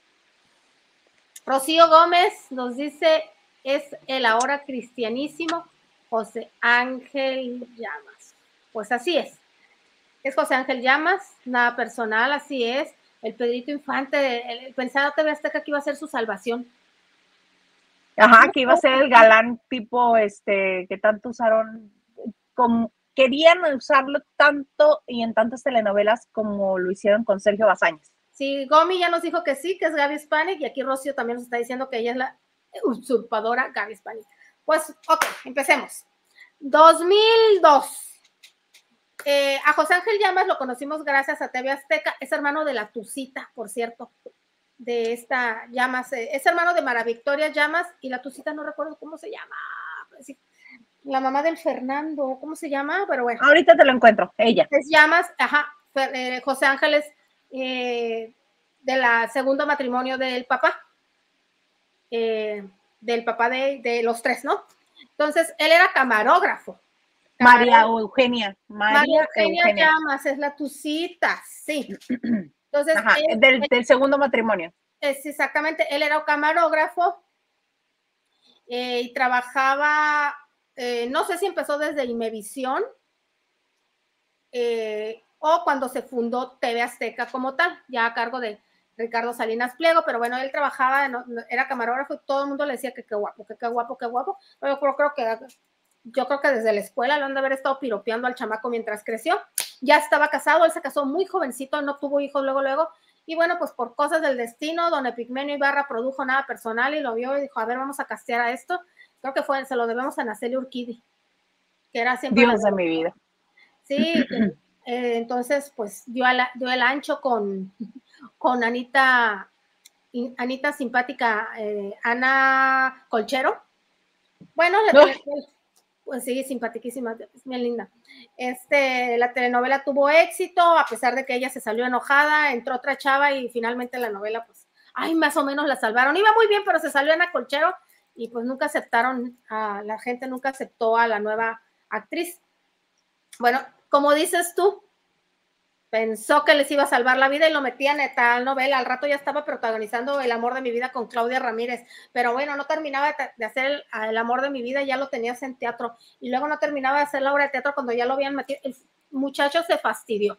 Rocío Gómez nos dice, es el ahora cristianísimo José Ángel Llamas. Pues así es. Es José Ángel Llamas, nada personal, así es. El Pedrito Infante, el, el pensado T V Azteca que iba a ser su salvación. Ajá, que iba a ser el galán tipo, este, que tanto usaron, como, querían usarlo tanto y en tantas telenovelas como lo hicieron con Sergio Bazañas. Sí, Gomi ya nos dijo que sí, que es Gaby Hispanic, y aquí Rocío también nos está diciendo que ella es la usurpadora Gaby Hispanic. Pues, ok, empecemos. dos mil dos. Eh, a José Ángel Llamas lo conocimos gracias a T V Azteca, es hermano de la Tucita, por cierto, de esta Llamas, eh, es hermano de Mara Victoria Llamas, y la Tucita no recuerdo cómo se llama, sí, la mamá del Fernando, ¿cómo se llama? Pero bueno. Ahorita te lo encuentro, ella. Es Llamas, ajá, eh, José Ángel es eh, de la segundo matrimonio del papá, eh, del papá de, de los tres, ¿no? Entonces, él era camarógrafo. María Eugenia. María, María Eugenia, Eugenia Llamas, es la Tucita, sí. Entonces, ajá, él, del, él, del segundo matrimonio. Es exactamente, él era un camarógrafo eh, y trabajaba, eh, no sé si empezó desde Imevisión eh, o cuando se fundó T V Azteca como tal, ya a cargo de Ricardo Salinas Pliego, pero bueno, él trabajaba, no, era camarógrafo y todo el mundo le decía que qué guapo, que qué guapo, qué guapo, pero yo creo, creo que yo creo que desde la escuela lo han de haber estado piropeando al chamaco mientras creció. Ya estaba casado, él se casó muy jovencito, no tuvo hijos luego, luego, y bueno, pues por cosas del destino, don Epigmenio Ibarra produjo Nada Personal y lo vio y dijo, a ver, vamos a castear a esto. Creo que fue, se lo debemos a Naceli Urquidi, que era siempre... Dios de mi vida. Sí, eh, entonces, pues, dio, a la, dio el ancho con, con Anita, Anita simpática, eh, Ana Colchero. Bueno, la tele, pues sí, simpaticísima, es bien linda. Este, la telenovela tuvo éxito, a pesar de que ella se salió enojada, entró otra chava y finalmente la novela, pues, ay, más o menos la salvaron. Iba muy bien, pero se salió Ana Colchero y pues nunca aceptaron, a la gente nunca aceptó a la nueva actriz. Bueno, como dices tú, pensó que les iba a salvar la vida y lo metían en tal novela. Al rato ya estaba protagonizando El amor de mi vida con Claudia Ramírez, pero bueno, no terminaba de hacer el, el amor de mi vida, ya lo tenías en teatro, y luego no terminaba de hacer la obra de teatro cuando ya lo habían metido. El muchacho se fastidió.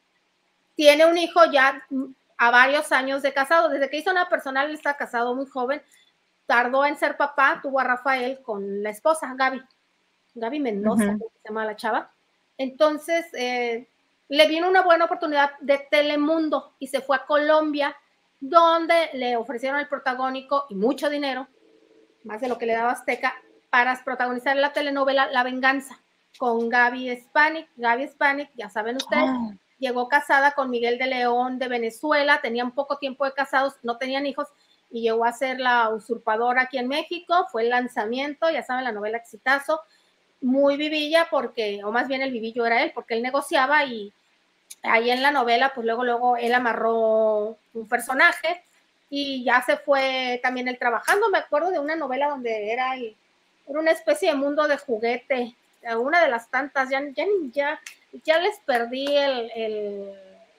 Tiene un hijo ya a varios años de casado, desde que hizo Nada Personal, él está casado muy joven, tardó en ser papá, tuvo a Rafael con la esposa, Gaby, Gaby Mendoza, uh-huh. se llama la chava. Entonces, eh, le vino una buena oportunidad de Telemundo y se fue a Colombia, donde le ofrecieron el protagónico y mucho dinero, más de lo que le daba Azteca, para protagonizar la telenovela La Venganza, con Gaby Hispanic. Gaby Hispanic, ya saben ustedes, oh. llegó casada con Miguel de León de Venezuela, tenían poco tiempo de casados, no tenían hijos, y llegó a ser la usurpadora aquí en México. Fue el lanzamiento, ya saben, la novela exitazo, muy vivilla, porque, o más bien el vivillo era él, porque él negociaba, y ahí en la novela, pues luego, luego él amarró un personaje, y ya se fue también él trabajando. Me acuerdo de una novela donde era, el, era una especie de mundo de juguete, una de las tantas, ya, ya, ya, ya les perdí el, el,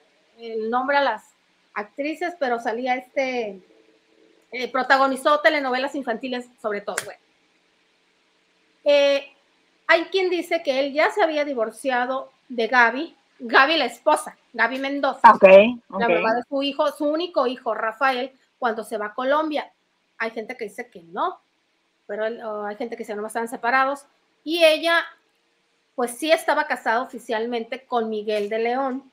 el nombre a las actrices, pero salía este, eh, protagonizó telenovelas infantiles sobre todo. Bueno. Eh, hay quien dice que él ya se había divorciado de Gaby, Gaby la esposa, Gaby Mendoza, okay, okay. la mamá de su hijo, su único hijo, Rafael, cuando se va a Colombia. Hay gente que dice que no, pero él, oh, hay gente que dice que no estaban separados, y ella, pues sí estaba casada oficialmente con Miguel de León,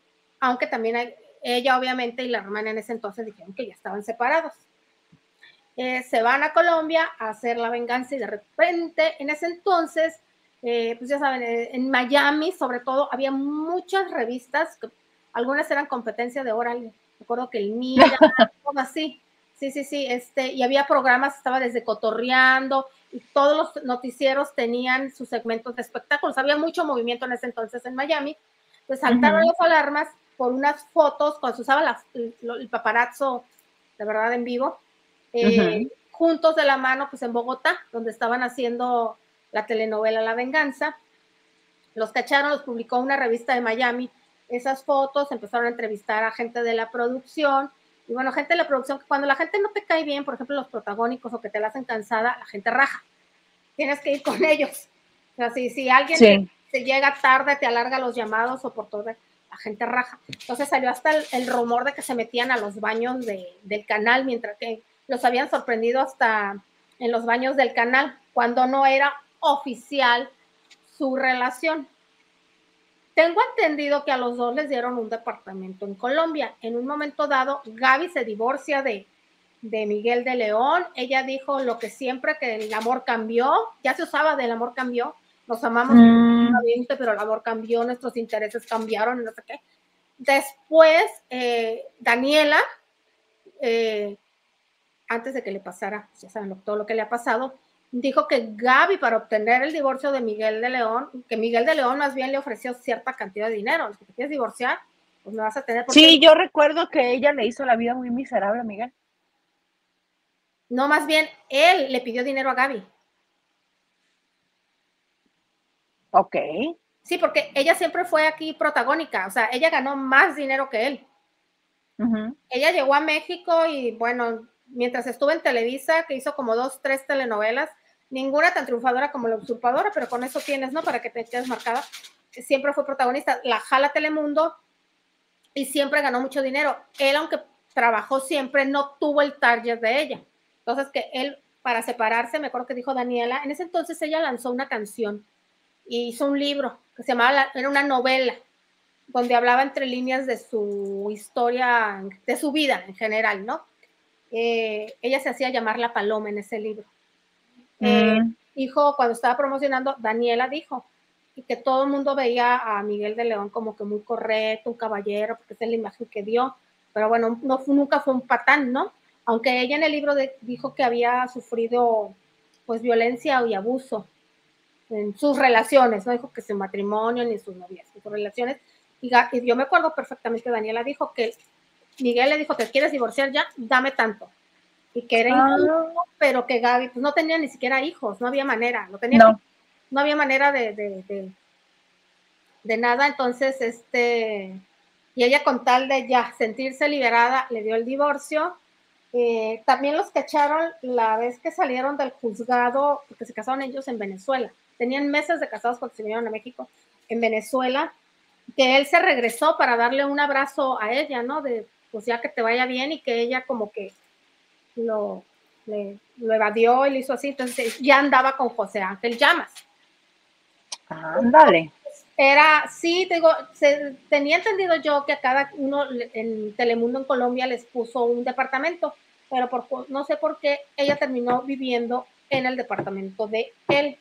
aunque también hay, ella obviamente y la hermana en ese entonces dijeron que ya estaban separados. Eh, se van a Colombia a hacer la venganza y de repente en ese entonces, eh, pues ya saben, eh, en Miami sobre todo había muchas revistas, que, algunas eran competencia de oral, recuerdo que el Mira, todo así, sí, sí, sí, este, y había programas, estaba desde Cotorreando, y todos los noticieros tenían sus segmentos de espectáculos, había mucho movimiento en ese entonces en Miami, pues saltaron uh-huh. las alarmas por unas fotos, cuando se usaba la, el, el paparazzo, de verdad, en vivo, eh, uh-huh. juntos de la mano, pues en Bogotá, donde estaban haciendo la telenovela La Venganza. Los cacharon, los publicó una revista de Miami, esas fotos, empezaron a entrevistar a gente de la producción, y bueno, gente de la producción, cuando la gente no te cae bien, por ejemplo, los protagónicos, o que te la hacen cansada, la gente raja, tienes que ir con ellos. O sea, si, si alguien sí. te, te llega tarde, te alarga los llamados, o por todo, la gente raja. Entonces salió hasta el, el rumor de que se metían a los baños de, del canal, mientras que los habían sorprendido hasta en los baños del canal, cuando no era oficial su relación. Tengo entendido que a los dos les dieron un departamento en Colombia. En un momento dado, Gaby se divorcia de, de Miguel de León. Ella dijo lo que siempre, que el amor cambió. Ya se usaba del amor cambió. Nos amamos, mm. pero el amor cambió, nuestros intereses cambiaron, no sé qué. Después, eh, Daniela, eh, antes de que le pasara, ya saben lo, todo lo que le ha pasado, dijo que Gaby, para obtener el divorcio de Miguel de León, que Miguel de León más bien le ofreció cierta cantidad de dinero. Si te quieres divorciar, pues me vas a tener... Sí, yo recuerdo que ella le hizo la vida muy miserable a Miguel. No, más bien, él le pidió dinero a Gaby. Ok. Sí, porque ella siempre fue aquí protagónica, o sea, ella ganó más dinero que él. Uh-huh. Ella llegó a México y, bueno, mientras estuvo en Televisa, que hizo como dos, tres telenovelas, ninguna tan triunfadora como La Usurpadora, pero con eso tienes, ¿no? Para que te quedes marcada. Siempre fue protagonista. La jala Telemundo y siempre ganó mucho dinero. Él, aunque trabajó siempre, no tuvo el target de ella. Entonces, que él, para separarse, me acuerdo que dijo Daniela, en ese entonces ella lanzó una canción y hizo un libro que se llamaba, era una novela, donde hablaba entre líneas de su historia, de su vida en general, ¿no? Eh, ella se hacía llamar La Paloma en ese libro. Eh, mm. Dijo, cuando estaba promocionando, Daniela dijo, y que todo el mundo veía a Miguel de León como que muy correcto, un caballero, porque esa es la imagen que dio, pero bueno, no, nunca fue un patán, ¿no? Aunque ella en el libro de, dijo que había sufrido, pues, violencia y abuso en sus relaciones, no dijo que su matrimonio ni sus novias, sus relaciones, y, y yo me acuerdo perfectamente, Daniela dijo que Miguel le dijo, ¿te quieres divorciar ya? Dame tanto. Y que era ah. injusto, pero que Gaby pues, no tenía ni siquiera hijos, no había manera, no, tenía, no. no había manera de, de, de, de nada, entonces, este, y ella con tal de ya sentirse liberada, le dio el divorcio. Eh, también los cacharon la vez que salieron del juzgado, porque se casaron ellos en Venezuela, tenían meses de casados cuando se vinieron a México, en Venezuela, que él se regresó para darle un abrazo a ella, ¿no? De, pues ya que te vaya bien, y que ella como que lo, le, lo evadió y lo hizo así, entonces ya andaba con José Ángel Llamas. Ándale. Era, sí, te digo, se, tenía entendido yo que a cada uno en Telemundo en Colombia les puso un departamento, pero por, no sé por qué ella terminó viviendo en el departamento de él.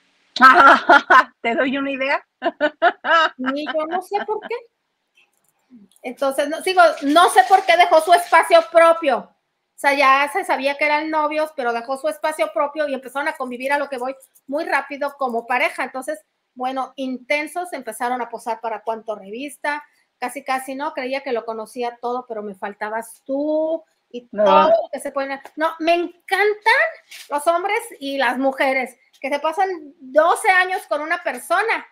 ¿Te doy una idea? Ni yo no sé por qué. Entonces, no, digo, no sé por qué dejó su espacio propio. O sea, ya se sabía que eran novios, pero dejó su espacio propio y empezaron a convivir, a lo que voy, muy rápido como pareja. Entonces, bueno, intensos, empezaron a posar para Cuánto Revista, casi casi, ¿no? Creía que lo conocía todo, pero me faltabas tú y no. todo lo que se puede... No, me encantan los hombres y las mujeres que se pasan doce años con una persona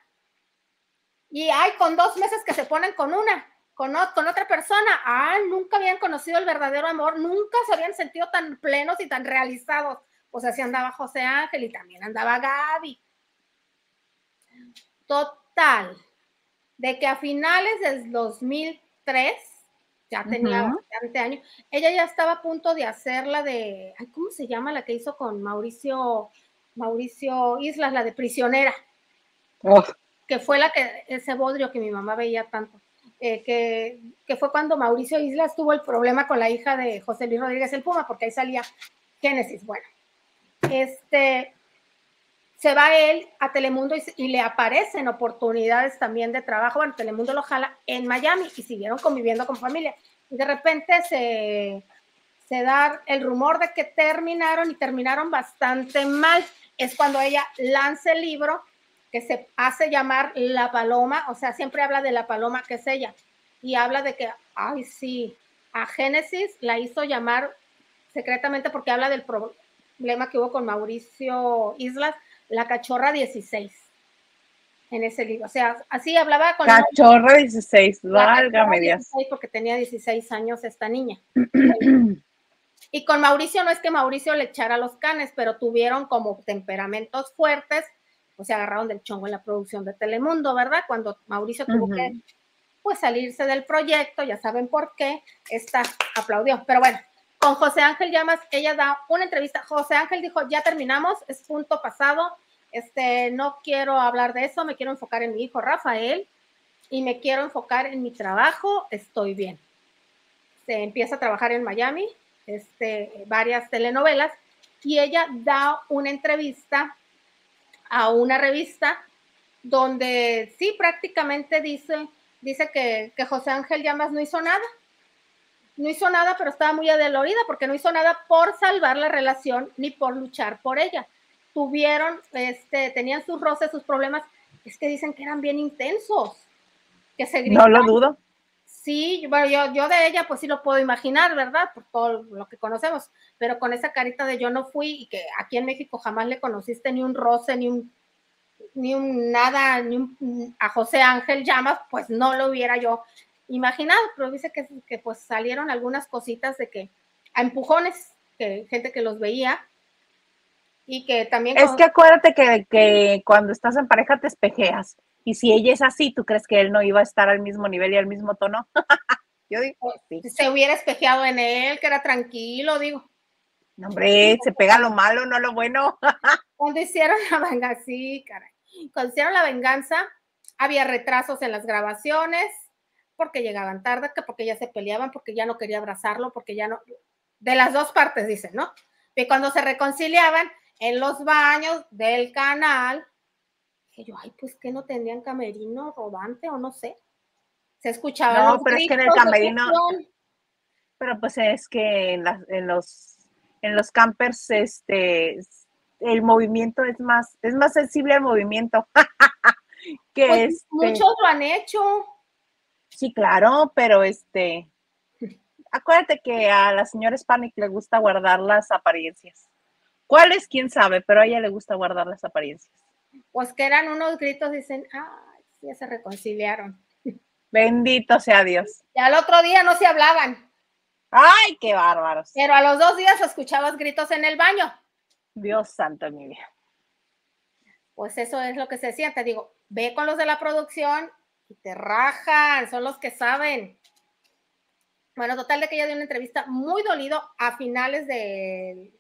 y hay con dos meses que se ponen con una, con, con otra persona. Ah, nunca habían conocido el verdadero amor, nunca se habían sentido tan plenos y tan realizados. Pues así andaba José Ángel y también andaba Gaby. Total, de que a finales del dos mil tres, ya tenía uh-huh. bastante años, ella ya estaba a punto de hacer la de, ay, ¿cómo se llama? La que hizo con Mauricio, Mauricio Islas, la de Prisionera, oh. que fue la que, ese bodrio que mi mamá veía tanto. eh, que, que fue cuando Mauricio Islas tuvo el problema con la hija de José Luis Rodríguez el Puma, porque ahí salía Génesis. Bueno, este, se va él a Telemundo y, y le aparecen oportunidades también de trabajo. Bueno, Telemundo lo jala en Miami y siguieron conviviendo con familia. Y de repente se, se da el rumor de que terminaron y terminaron bastante mal. Es cuando ella lanza el libro que se hace llamar La Paloma, o sea, siempre habla de la paloma que es ella, y habla de que, ay, sí, a Génesis la hizo llamar secretamente porque habla del problema que hubo con Mauricio Islas, la cachorra dieciséis, en ese libro, o sea, así hablaba con... Cachorra dieciséis, válgame Dios. Porque tenía dieciséis años esta niña. Y con Mauricio no es que Mauricio le echara los canes, pero tuvieron como temperamentos fuertes, pues se agarraron del chongo en la producción de Telemundo, ¿verdad? Cuando Mauricio tuvo uh-huh. que pues salirse del proyecto, ya saben por qué, esta aplaudió. Pero bueno, con José Ángel Llamas, ella da una entrevista. José Ángel dijo, ya terminamos, es punto pasado, este, no quiero hablar de eso, me quiero enfocar en mi hijo Rafael y me quiero enfocar en mi trabajo, estoy bien. Se empieza a trabajar en Miami, este, varias telenovelas, y ella da una entrevista a una revista donde sí prácticamente dice, dice que, que José Ángel Llamas no hizo nada, no hizo nada, pero estaba muy adolorida porque no hizo nada por salvar la relación ni por luchar por ella. Tuvieron, este, tenían sus roces, sus problemas, es que dicen que eran bien intensos, que se gritaban. No lo dudo. Sí, bueno, yo, yo de ella pues sí lo puedo imaginar, ¿verdad? Por todo lo que conocemos, pero con esa carita de yo no fui y que aquí en México jamás le conociste ni un roce, ni un, ni un nada, ni un, a José Ángel Llamas, pues no lo hubiera yo imaginado, pero dice que, que pues salieron algunas cositas de que a empujones, que gente que los veía y que también... Es con... que acuérdate que, que cuando estás en pareja te espejeas. Y si ella es así, ¿tú crees que él no iba a estar al mismo nivel y al mismo tono? Yo digo, sí. Se hubiera espejeado en él, que era tranquilo, digo. No, hombre, se pega lo malo, no lo bueno. Cuando hicieron la venganza, sí, caray. Cuando hicieron la venganza, había retrasos en las grabaciones, porque llegaban tarde, que porque ya se peleaban, porque ya no quería abrazarlo, porque ya no... De las dos partes, dicen, ¿no? Y cuando se reconciliaban, en los baños del canal... que yo, ay, pues que no tenían camerino rodante o no sé. Se escuchaban no, los pero es que en el camerino, pero pues es que en, la, en los en los campers, este, el movimiento es más, es más sensible al movimiento. que pues este, muchos lo han hecho. Sí, claro, pero este, acuérdate que a la señora Spanik le gusta guardar las apariencias. ¿Cuáles? Quién sabe, pero a ella le gusta guardar las apariencias. Pues que eran unos gritos, dicen, ay, ya se reconciliaron. Bendito sea Dios. Y al otro día no se hablaban. Ay, qué bárbaros. Pero a los dos días escuchabas gritos en el baño. Dios santo, mi vida. Pues eso es lo que se decía. Te digo, ve con los de la producción y te rajan, son los que saben. Bueno, total de que ella dio una entrevista muy dolido a finales de,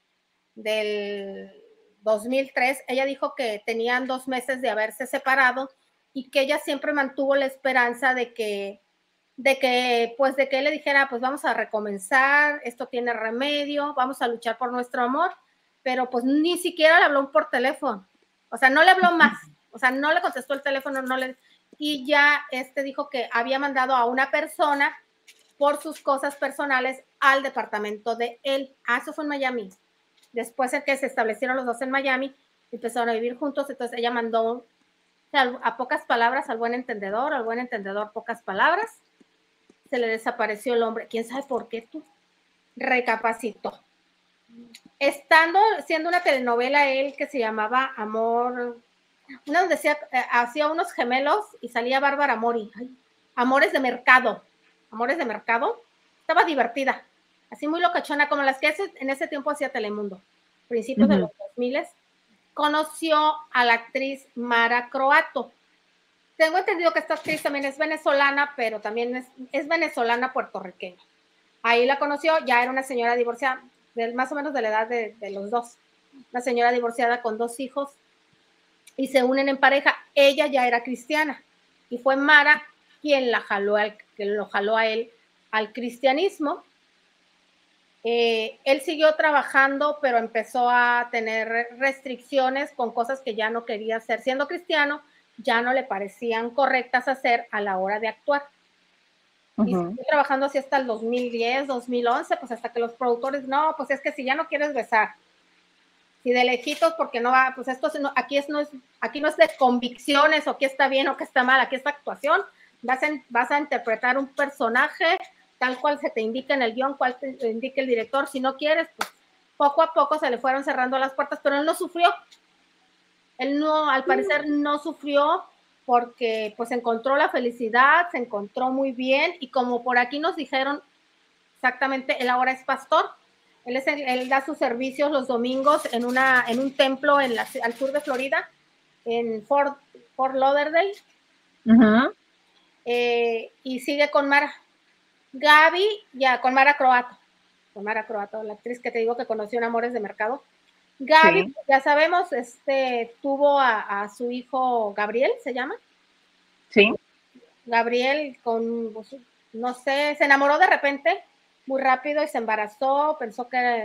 del dos mil tres. Ella dijo que tenían dos meses de haberse separado y que ella siempre mantuvo la esperanza de que, de que, pues, de que él le dijera, pues vamos a recomenzar, esto tiene remedio, vamos a luchar por nuestro amor, pero pues ni siquiera le habló por teléfono, o sea, no le habló más, o sea, no le contestó el teléfono, no le, y ya este dijo que había mandado a una persona por sus cosas personales al departamento de él. Ah, eso fue en Miami. Después de que se establecieron los dos en Miami, empezaron a vivir juntos, entonces ella mandó a pocas palabras al buen entendedor, al buen entendedor pocas palabras, se le desapareció el hombre, quién sabe por qué tú, recapacitó. Estando, siendo una telenovela él que se llamaba Amor, una donde hacía, eh, hacía unos gemelos y salía Bárbara Mori, ay, Amores de Mercado, Amores de Mercado, estaba divertida, así muy locachona, como las que hace, en ese tiempo hacía Telemundo, principios uh-huh. de los dos mil. Conoció a la actriz Mara Croato. Tengo entendido que esta actriz también es venezolana, pero también es, es venezolana puertorriqueña. Ahí la conoció, ya era una señora divorciada, de, más o menos de la edad de, de los dos. Una señora divorciada con dos hijos y se unen en pareja. Ella ya era cristiana y fue Mara quien la jaló al, que lo jaló a él al cristianismo. Eh, él siguió trabajando, pero empezó a tener restricciones con cosas que ya no quería hacer. Siendo cristiano, ya no le parecían correctas hacer a la hora de actuar. Uh-huh. Y siguió trabajando así hasta el dos mil diez, dos mil once, pues hasta que los productores, no, pues es que si ya no quieres besar, si de lejitos, porque no va, pues esto no, aquí, es, no es, aquí no es de convicciones o qué está bien o qué está mal, aquí es actuación, vas a, vas a interpretar un personaje tal cual se te indica en el guión, cual te indica el director. Si no quieres, pues poco a poco se le fueron cerrando las puertas, pero él no sufrió. Él no, al parecer no sufrió porque pues encontró la felicidad, se encontró muy bien, y como por aquí nos dijeron exactamente, él ahora es pastor. Él, es, él da sus servicios los domingos en, una, en un templo en la, al sur de Florida, en Fort, Fort Lauderdale. Uh-huh. eh, y sigue con Mara. Gaby, ya, con Mara Croato, con Mara Croato, la actriz que te digo que conoció en Amores de Mercado. Gaby, sí. Ya sabemos, este, tuvo a, a su hijo Gabriel, ¿se llama? Sí. Gabriel, con, no sé, se enamoró de repente, muy rápido, y se embarazó, pensó que era,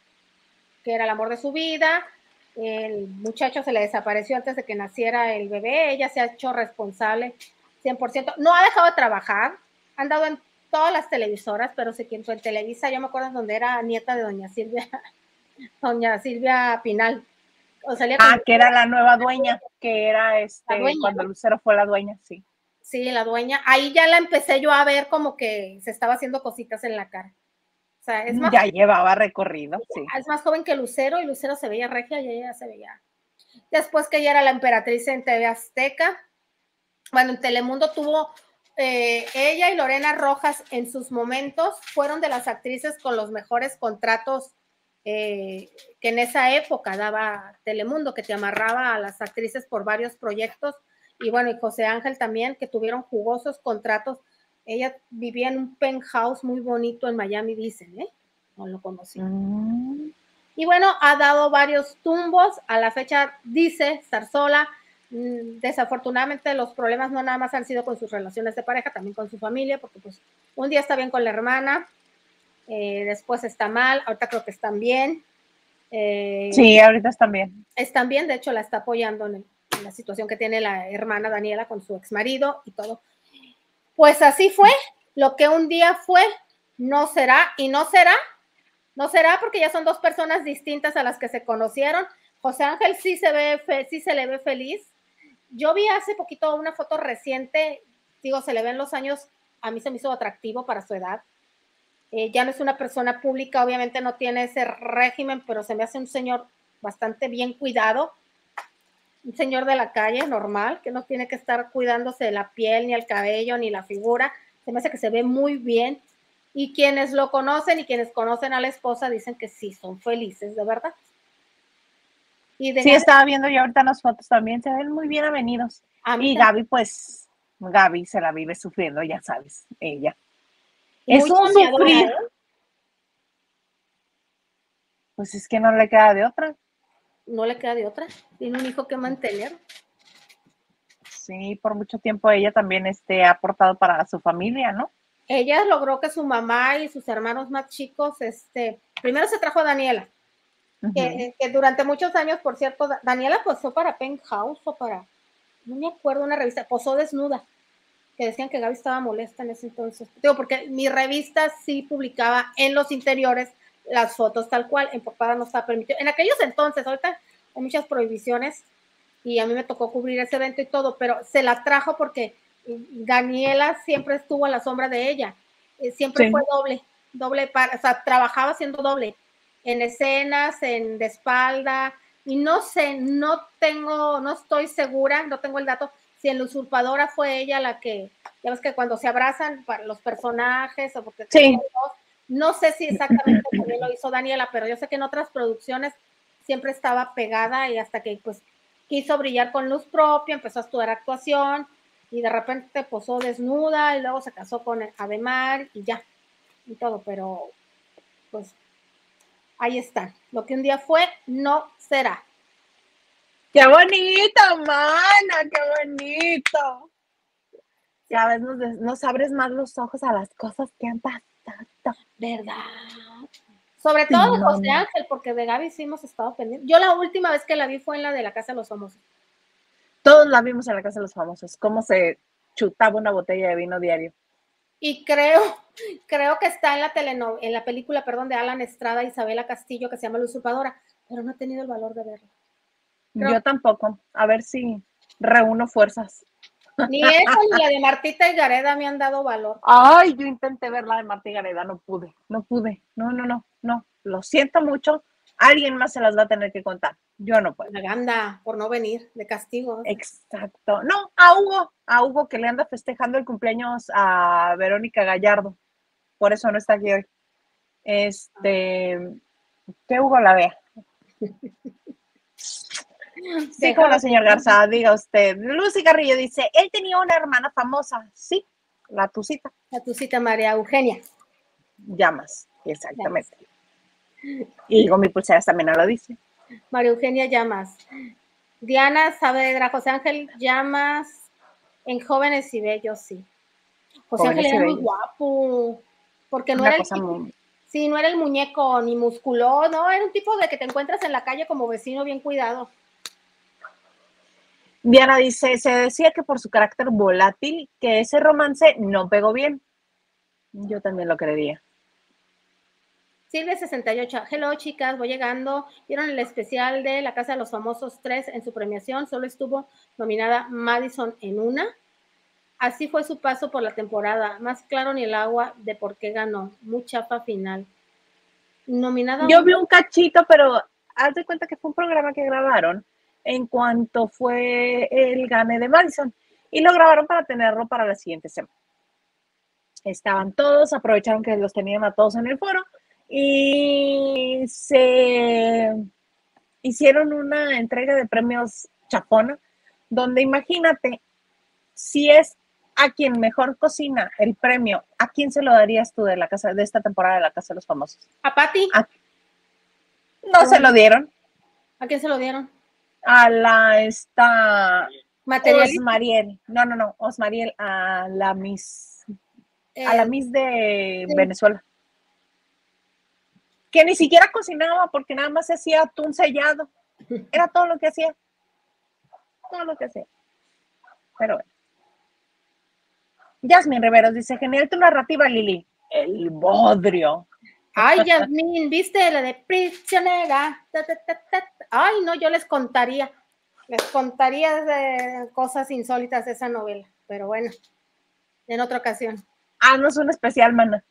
que era el amor de su vida. El muchacho se le desapareció antes de que naciera el bebé. Ella se ha hecho responsable cien por ciento. No ha dejado de trabajar, ha andado en todas las televisoras, pero se quedó en Televisa. Yo me acuerdo donde era nieta de doña Silvia, doña Silvia Pinal. O sea, ah, que era la nueva dueña, que era este dueña, cuando ¿no? Lucero fue la dueña, sí. Sí, la dueña. Ahí ya la empecé yo a ver como que se estaba haciendo cositas en la cara. O sea, es más, ya llevaba recorrido, sí. Es más joven que Lucero, y Lucero se veía regia y ella se veía. Después que ella era la emperatriz en T V Azteca. Bueno, en Telemundo tuvo eh, ella y Lorena Rojas en sus momentos fueron de las actrices con los mejores contratos eh, que en esa época daba Telemundo, que te amarraba a las actrices por varios proyectos. Y bueno, y José Ángel también, que tuvieron jugosos contratos. Ella vivía en un penthouse muy bonito en Miami, dicen, ¿eh? No lo conocí. Mm. Y bueno, ha dado varios tumbos. A la fecha, dice Zarzola, mmm, desafortunadamente los problemas no nada más han sido con sus relaciones de pareja, también con su familia, porque pues un día está bien con la hermana, eh, después está mal, ahorita creo que están bien. Eh, sí, ahorita están bien. Están bien, de hecho la está apoyando en, el, en la situación que tiene la hermana Daniela con su exmarido y todo. Pues así fue, lo que un día fue, no será, y no será, no será porque ya son dos personas distintas a las que se conocieron. José Ángel sí se ve, sí se le ve feliz. Yo vi hace poquito una foto reciente, digo, se le ven los años, a mí se me hizo atractivo para su edad. Eh, ya no es una persona pública, obviamente no tiene ese régimen, pero se me hace un señor bastante bien cuidado. Un señor de la calle, normal, que no tiene que estar cuidándose de la piel, ni el cabello, ni la figura. Se me hace que se ve muy bien. Y quienes lo conocen y quienes conocen a la esposa dicen que sí, son felices, de verdad. Y de sí, Gaby, estaba viendo yo ahorita las fotos también, se ven muy bien avenidos. Y Gaby, pues, Gaby se la vive sufriendo, ya sabes, ella. Es un sufrir. ¿Eh? Pues es que no le queda de otra. No le queda de otra, tiene un hijo que mantener. Sí, por mucho tiempo ella también este, ha aportado para su familia, ¿no? Ella logró que su mamá y sus hermanos más chicos, este, primero se trajo a Daniela, uh-huh. que, que durante muchos años, por cierto, Daniela posó para Penthouse o para, no me acuerdo, una revista, posó desnuda, que decían que Gaby estaba molesta en ese entonces. Digo, porque mi revista sí publicaba en los interiores las fotos tal cual, en portada no estaba permitido. En aquellos entonces, ahorita hay muchas prohibiciones y a mí me tocó cubrir ese evento y todo, pero se la trajo porque Daniela siempre estuvo a la sombra de ella, siempre sí. fue doble, doble, para, o sea, trabajaba haciendo doble, en escenas, en de espalda, y no sé, no tengo, no estoy segura, no tengo el dato, si en La Usurpadora fue ella la que, ya ves que cuando se abrazan para los personajes, o porque sí. No sé si exactamente también lo hizo Daniela, pero yo sé que en otras producciones siempre estaba pegada y hasta que pues quiso brillar con luz propia, empezó a estudiar actuación y de repente posó desnuda y luego se casó con Ademar y ya, y todo, pero pues ahí está. Lo que un día fue, no será. ¡Qué bonito, mana! ¡Qué bonito! Sí, cada vez nos, des- nos abres más los ojos a las cosas que han pasado. ¿Verdad? Sobre todo de Sí, José mamá. Ángel, porque de Gaby sí hemos estado pendientes. Yo la última vez que la vi fue en la de la Casa de los Famosos. Todos la vimos en la casa de los famosos, cómo se chutaba una botella de vino diario. Y creo, creo que está en la teleno, en la película, perdón, de Alan Estrada e Isabela Castillo, que se llama La Usurpadora, pero no he tenido el valor de verla. Creo- Yo tampoco. A ver si reúno fuerzas. Ni esa ni la de Martita y Gareda me han dado valor. Ay, yo intenté ver la de Marta y Gareda, no pude, no pude. No, no, no, no. Lo siento mucho. Alguien más se las va a tener que contar. Yo no puedo. La ganda por no venir, de castigo. Exacto. No, a Hugo, a Hugo que le anda festejando el cumpleaños a Verónica Gallardo. Por eso no está aquí hoy. Este, que Hugo la vea. Sí, como la señor Garza, diga usted. Lucy Carrillo dice, él tenía una hermana famosa. Sí, la Tucita. La tucita María Eugenia. Llamas, exactamente. Y con mi pulseras también no lo dice. María Eugenia Llamas. Diana Saavedra, José Ángel Llamas, en Jóvenes y Bellos, sí. José Jóvenes Ángel y era muy Bellos. guapo, porque no Una era el cosa tipo, muy... sí, no era el muñeco ni musculoso, no, era un tipo de que te encuentras en la calle como vecino bien cuidado. Diana dice, se decía que por su carácter volátil, que ese romance no pegó bien. Yo también lo creería. Silvia sesenta y ocho, hello chicas, voy llegando. Vieron el especial de La Casa de los Famosos tres en su premiación, solo estuvo nominada Madison en una. Así fue su paso por la temporada, más claro ni el agua de por qué ganó, muy chapa final. Nominada Yo una. vi un cachito, pero haz de cuenta que fue un programa que grabaron en cuanto fue el gane de Madison y lo grabaron para tenerlo para la siguiente semana. Estaban todos, aprovecharon que los tenían a todos en el foro y se hicieron una entrega de premios chapona, donde imagínate, si es a quien mejor cocina el premio, ¿a quién se lo darías tú de la casa de esta temporada de la Casa de los Famosos? ¿A Pati? ¿A No se lo dieron. ¿A quién se lo dieron? A la esta Materialista. Osmariel. No, no, no, Osmariel, a la Miss, Eh, a la Miss de sí. Venezuela. Que ni siquiera cocinaba porque nada más hacía atún sellado. Era todo lo que hacía. Todo lo que hacía. Pero bueno. Yasmin Riveros dice, genial tu narrativa, Lili. El bodrio. Ay, Yasmín, ¿viste la de prisionera? Ta, ta, ta, ta. Ay, no, yo les contaría. Les contaría de cosas insólitas de esa novela. Pero bueno, en otra ocasión. Haznos un especial, mana.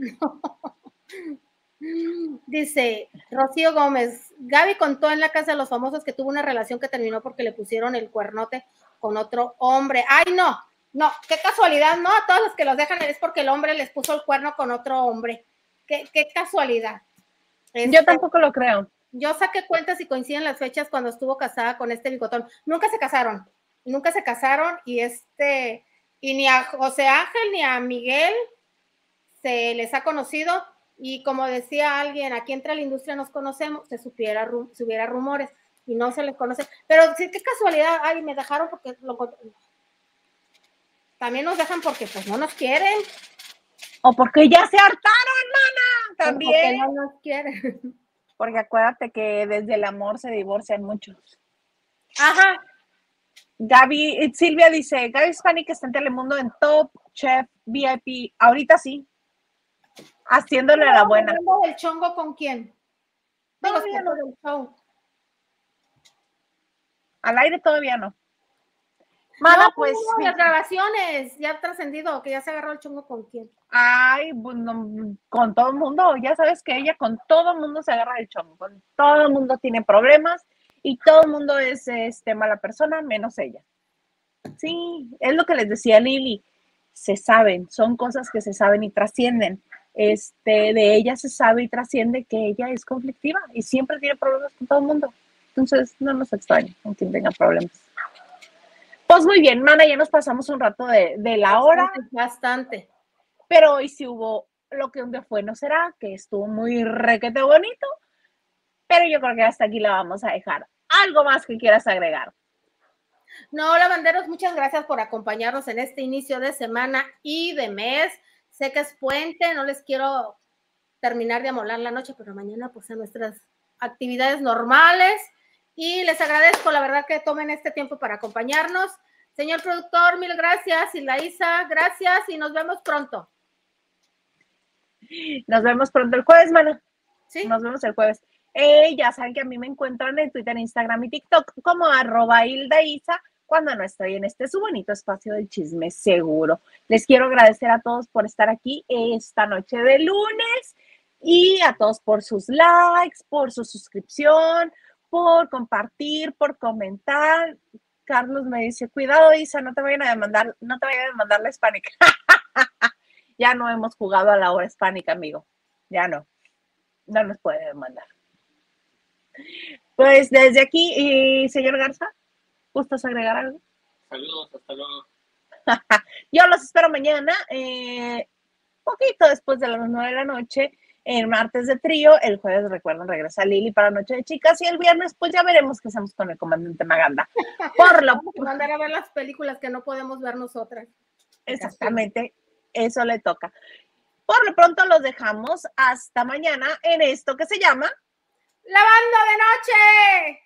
Dice Rocío Gómez, Gaby contó en La Casa de los Famosos que tuvo una relación que terminó porque le pusieron el cuernote con otro hombre. Ay, no, no, qué casualidad, no, a todos los que los dejan es porque el hombre les puso el cuerno con otro hombre. Qué, qué casualidad. Este, Yo tampoco lo creo. Yo saqué cuentas y coinciden las fechas cuando estuvo casada con este bigotón. Nunca se casaron, nunca se casaron y este, y ni a José Ángel ni a Miguel se les ha conocido. Y como decía alguien, aquí entre la industria nos conocemos, se supiera, se hubiera rumores y no se les conoce. Pero sí, qué casualidad, ay, me dejaron porque lo, también nos dejan porque pues no nos quieren. O porque ya se hartaron, mana. También. Porque no nos quieren. Porque acuérdate que desde el amor se divorcian muchos. Ajá. Gaby, Silvia dice, Gaby Hispanic está en Telemundo en Top Chef V I P. Ahorita sí. Haciéndole a la buena. ¿Hablando del chongo con quién? Todavía no. Del show. Al aire todavía no. Mana, no, pues. No, las grabaciones, ya ha trascendido que ya se agarró el chongo con quién. Ay, bueno, con todo el mundo. Ya sabes que ella con todo el mundo se agarra el chongo. Con todo el mundo tiene problemas y todo el mundo es este, mala persona, menos ella. Sí, es lo que les decía Lili. Se saben, son cosas que se saben y trascienden. Este, de ella se sabe y trasciende que ella es conflictiva y siempre tiene problemas con todo el mundo. Entonces, no nos extraña con quien tenga problemas. Pues muy bien, mana, ya nos pasamos un rato de, de la hora. Bastante. Pero hoy sí hubo lo que un día fue, no será, que estuvo muy requete bonito. Pero yo creo que hasta aquí la vamos a dejar. ¿Algo más que quieras agregar? No, lavanderos, muchas gracias por acompañarnos en este inicio de semana y de mes. Sé que es puente, no les quiero terminar de amolar la noche, pero mañana pues a nuestras actividades normales. Y les agradezco, la verdad, que tomen este tiempo para acompañarnos. Señor productor, mil gracias. Y la Isa, gracias y nos vemos pronto. Nos vemos pronto el jueves, mana. Sí. Nos vemos el jueves. Eh, ya saben que a mí me encuentran en Twitter, Instagram y TikTok como arroba Hilda Isa, cuando no estoy en este su bonito espacio del chisme seguro. Les quiero agradecer a todos por estar aquí esta noche de lunes y a todos por sus likes, por su suscripción, por compartir, por comentar. Carlos me dice, cuidado Isa, no te vayan a demandar, no te vayan a demandar la hispánica. Ya no hemos jugado a la hora hispánica, amigo. Ya no. No nos puede demandar. Pues desde aquí, y señor Garza, ¿gustas agregar algo? Saludos, hasta luego. Yo los espero mañana, eh, poquito después de las nueve de la noche, en martes de trío. El jueves, recuerden, regresa Lili para Noche de Chicas, y el viernes, pues ya veremos qué hacemos con el comandante Maganda. Por lo Vamos a mandar a ver las películas que no podemos ver nosotras. Exactamente, eso le toca. Por lo pronto los dejamos hasta mañana en esto que se llama ¡Lavando de noche!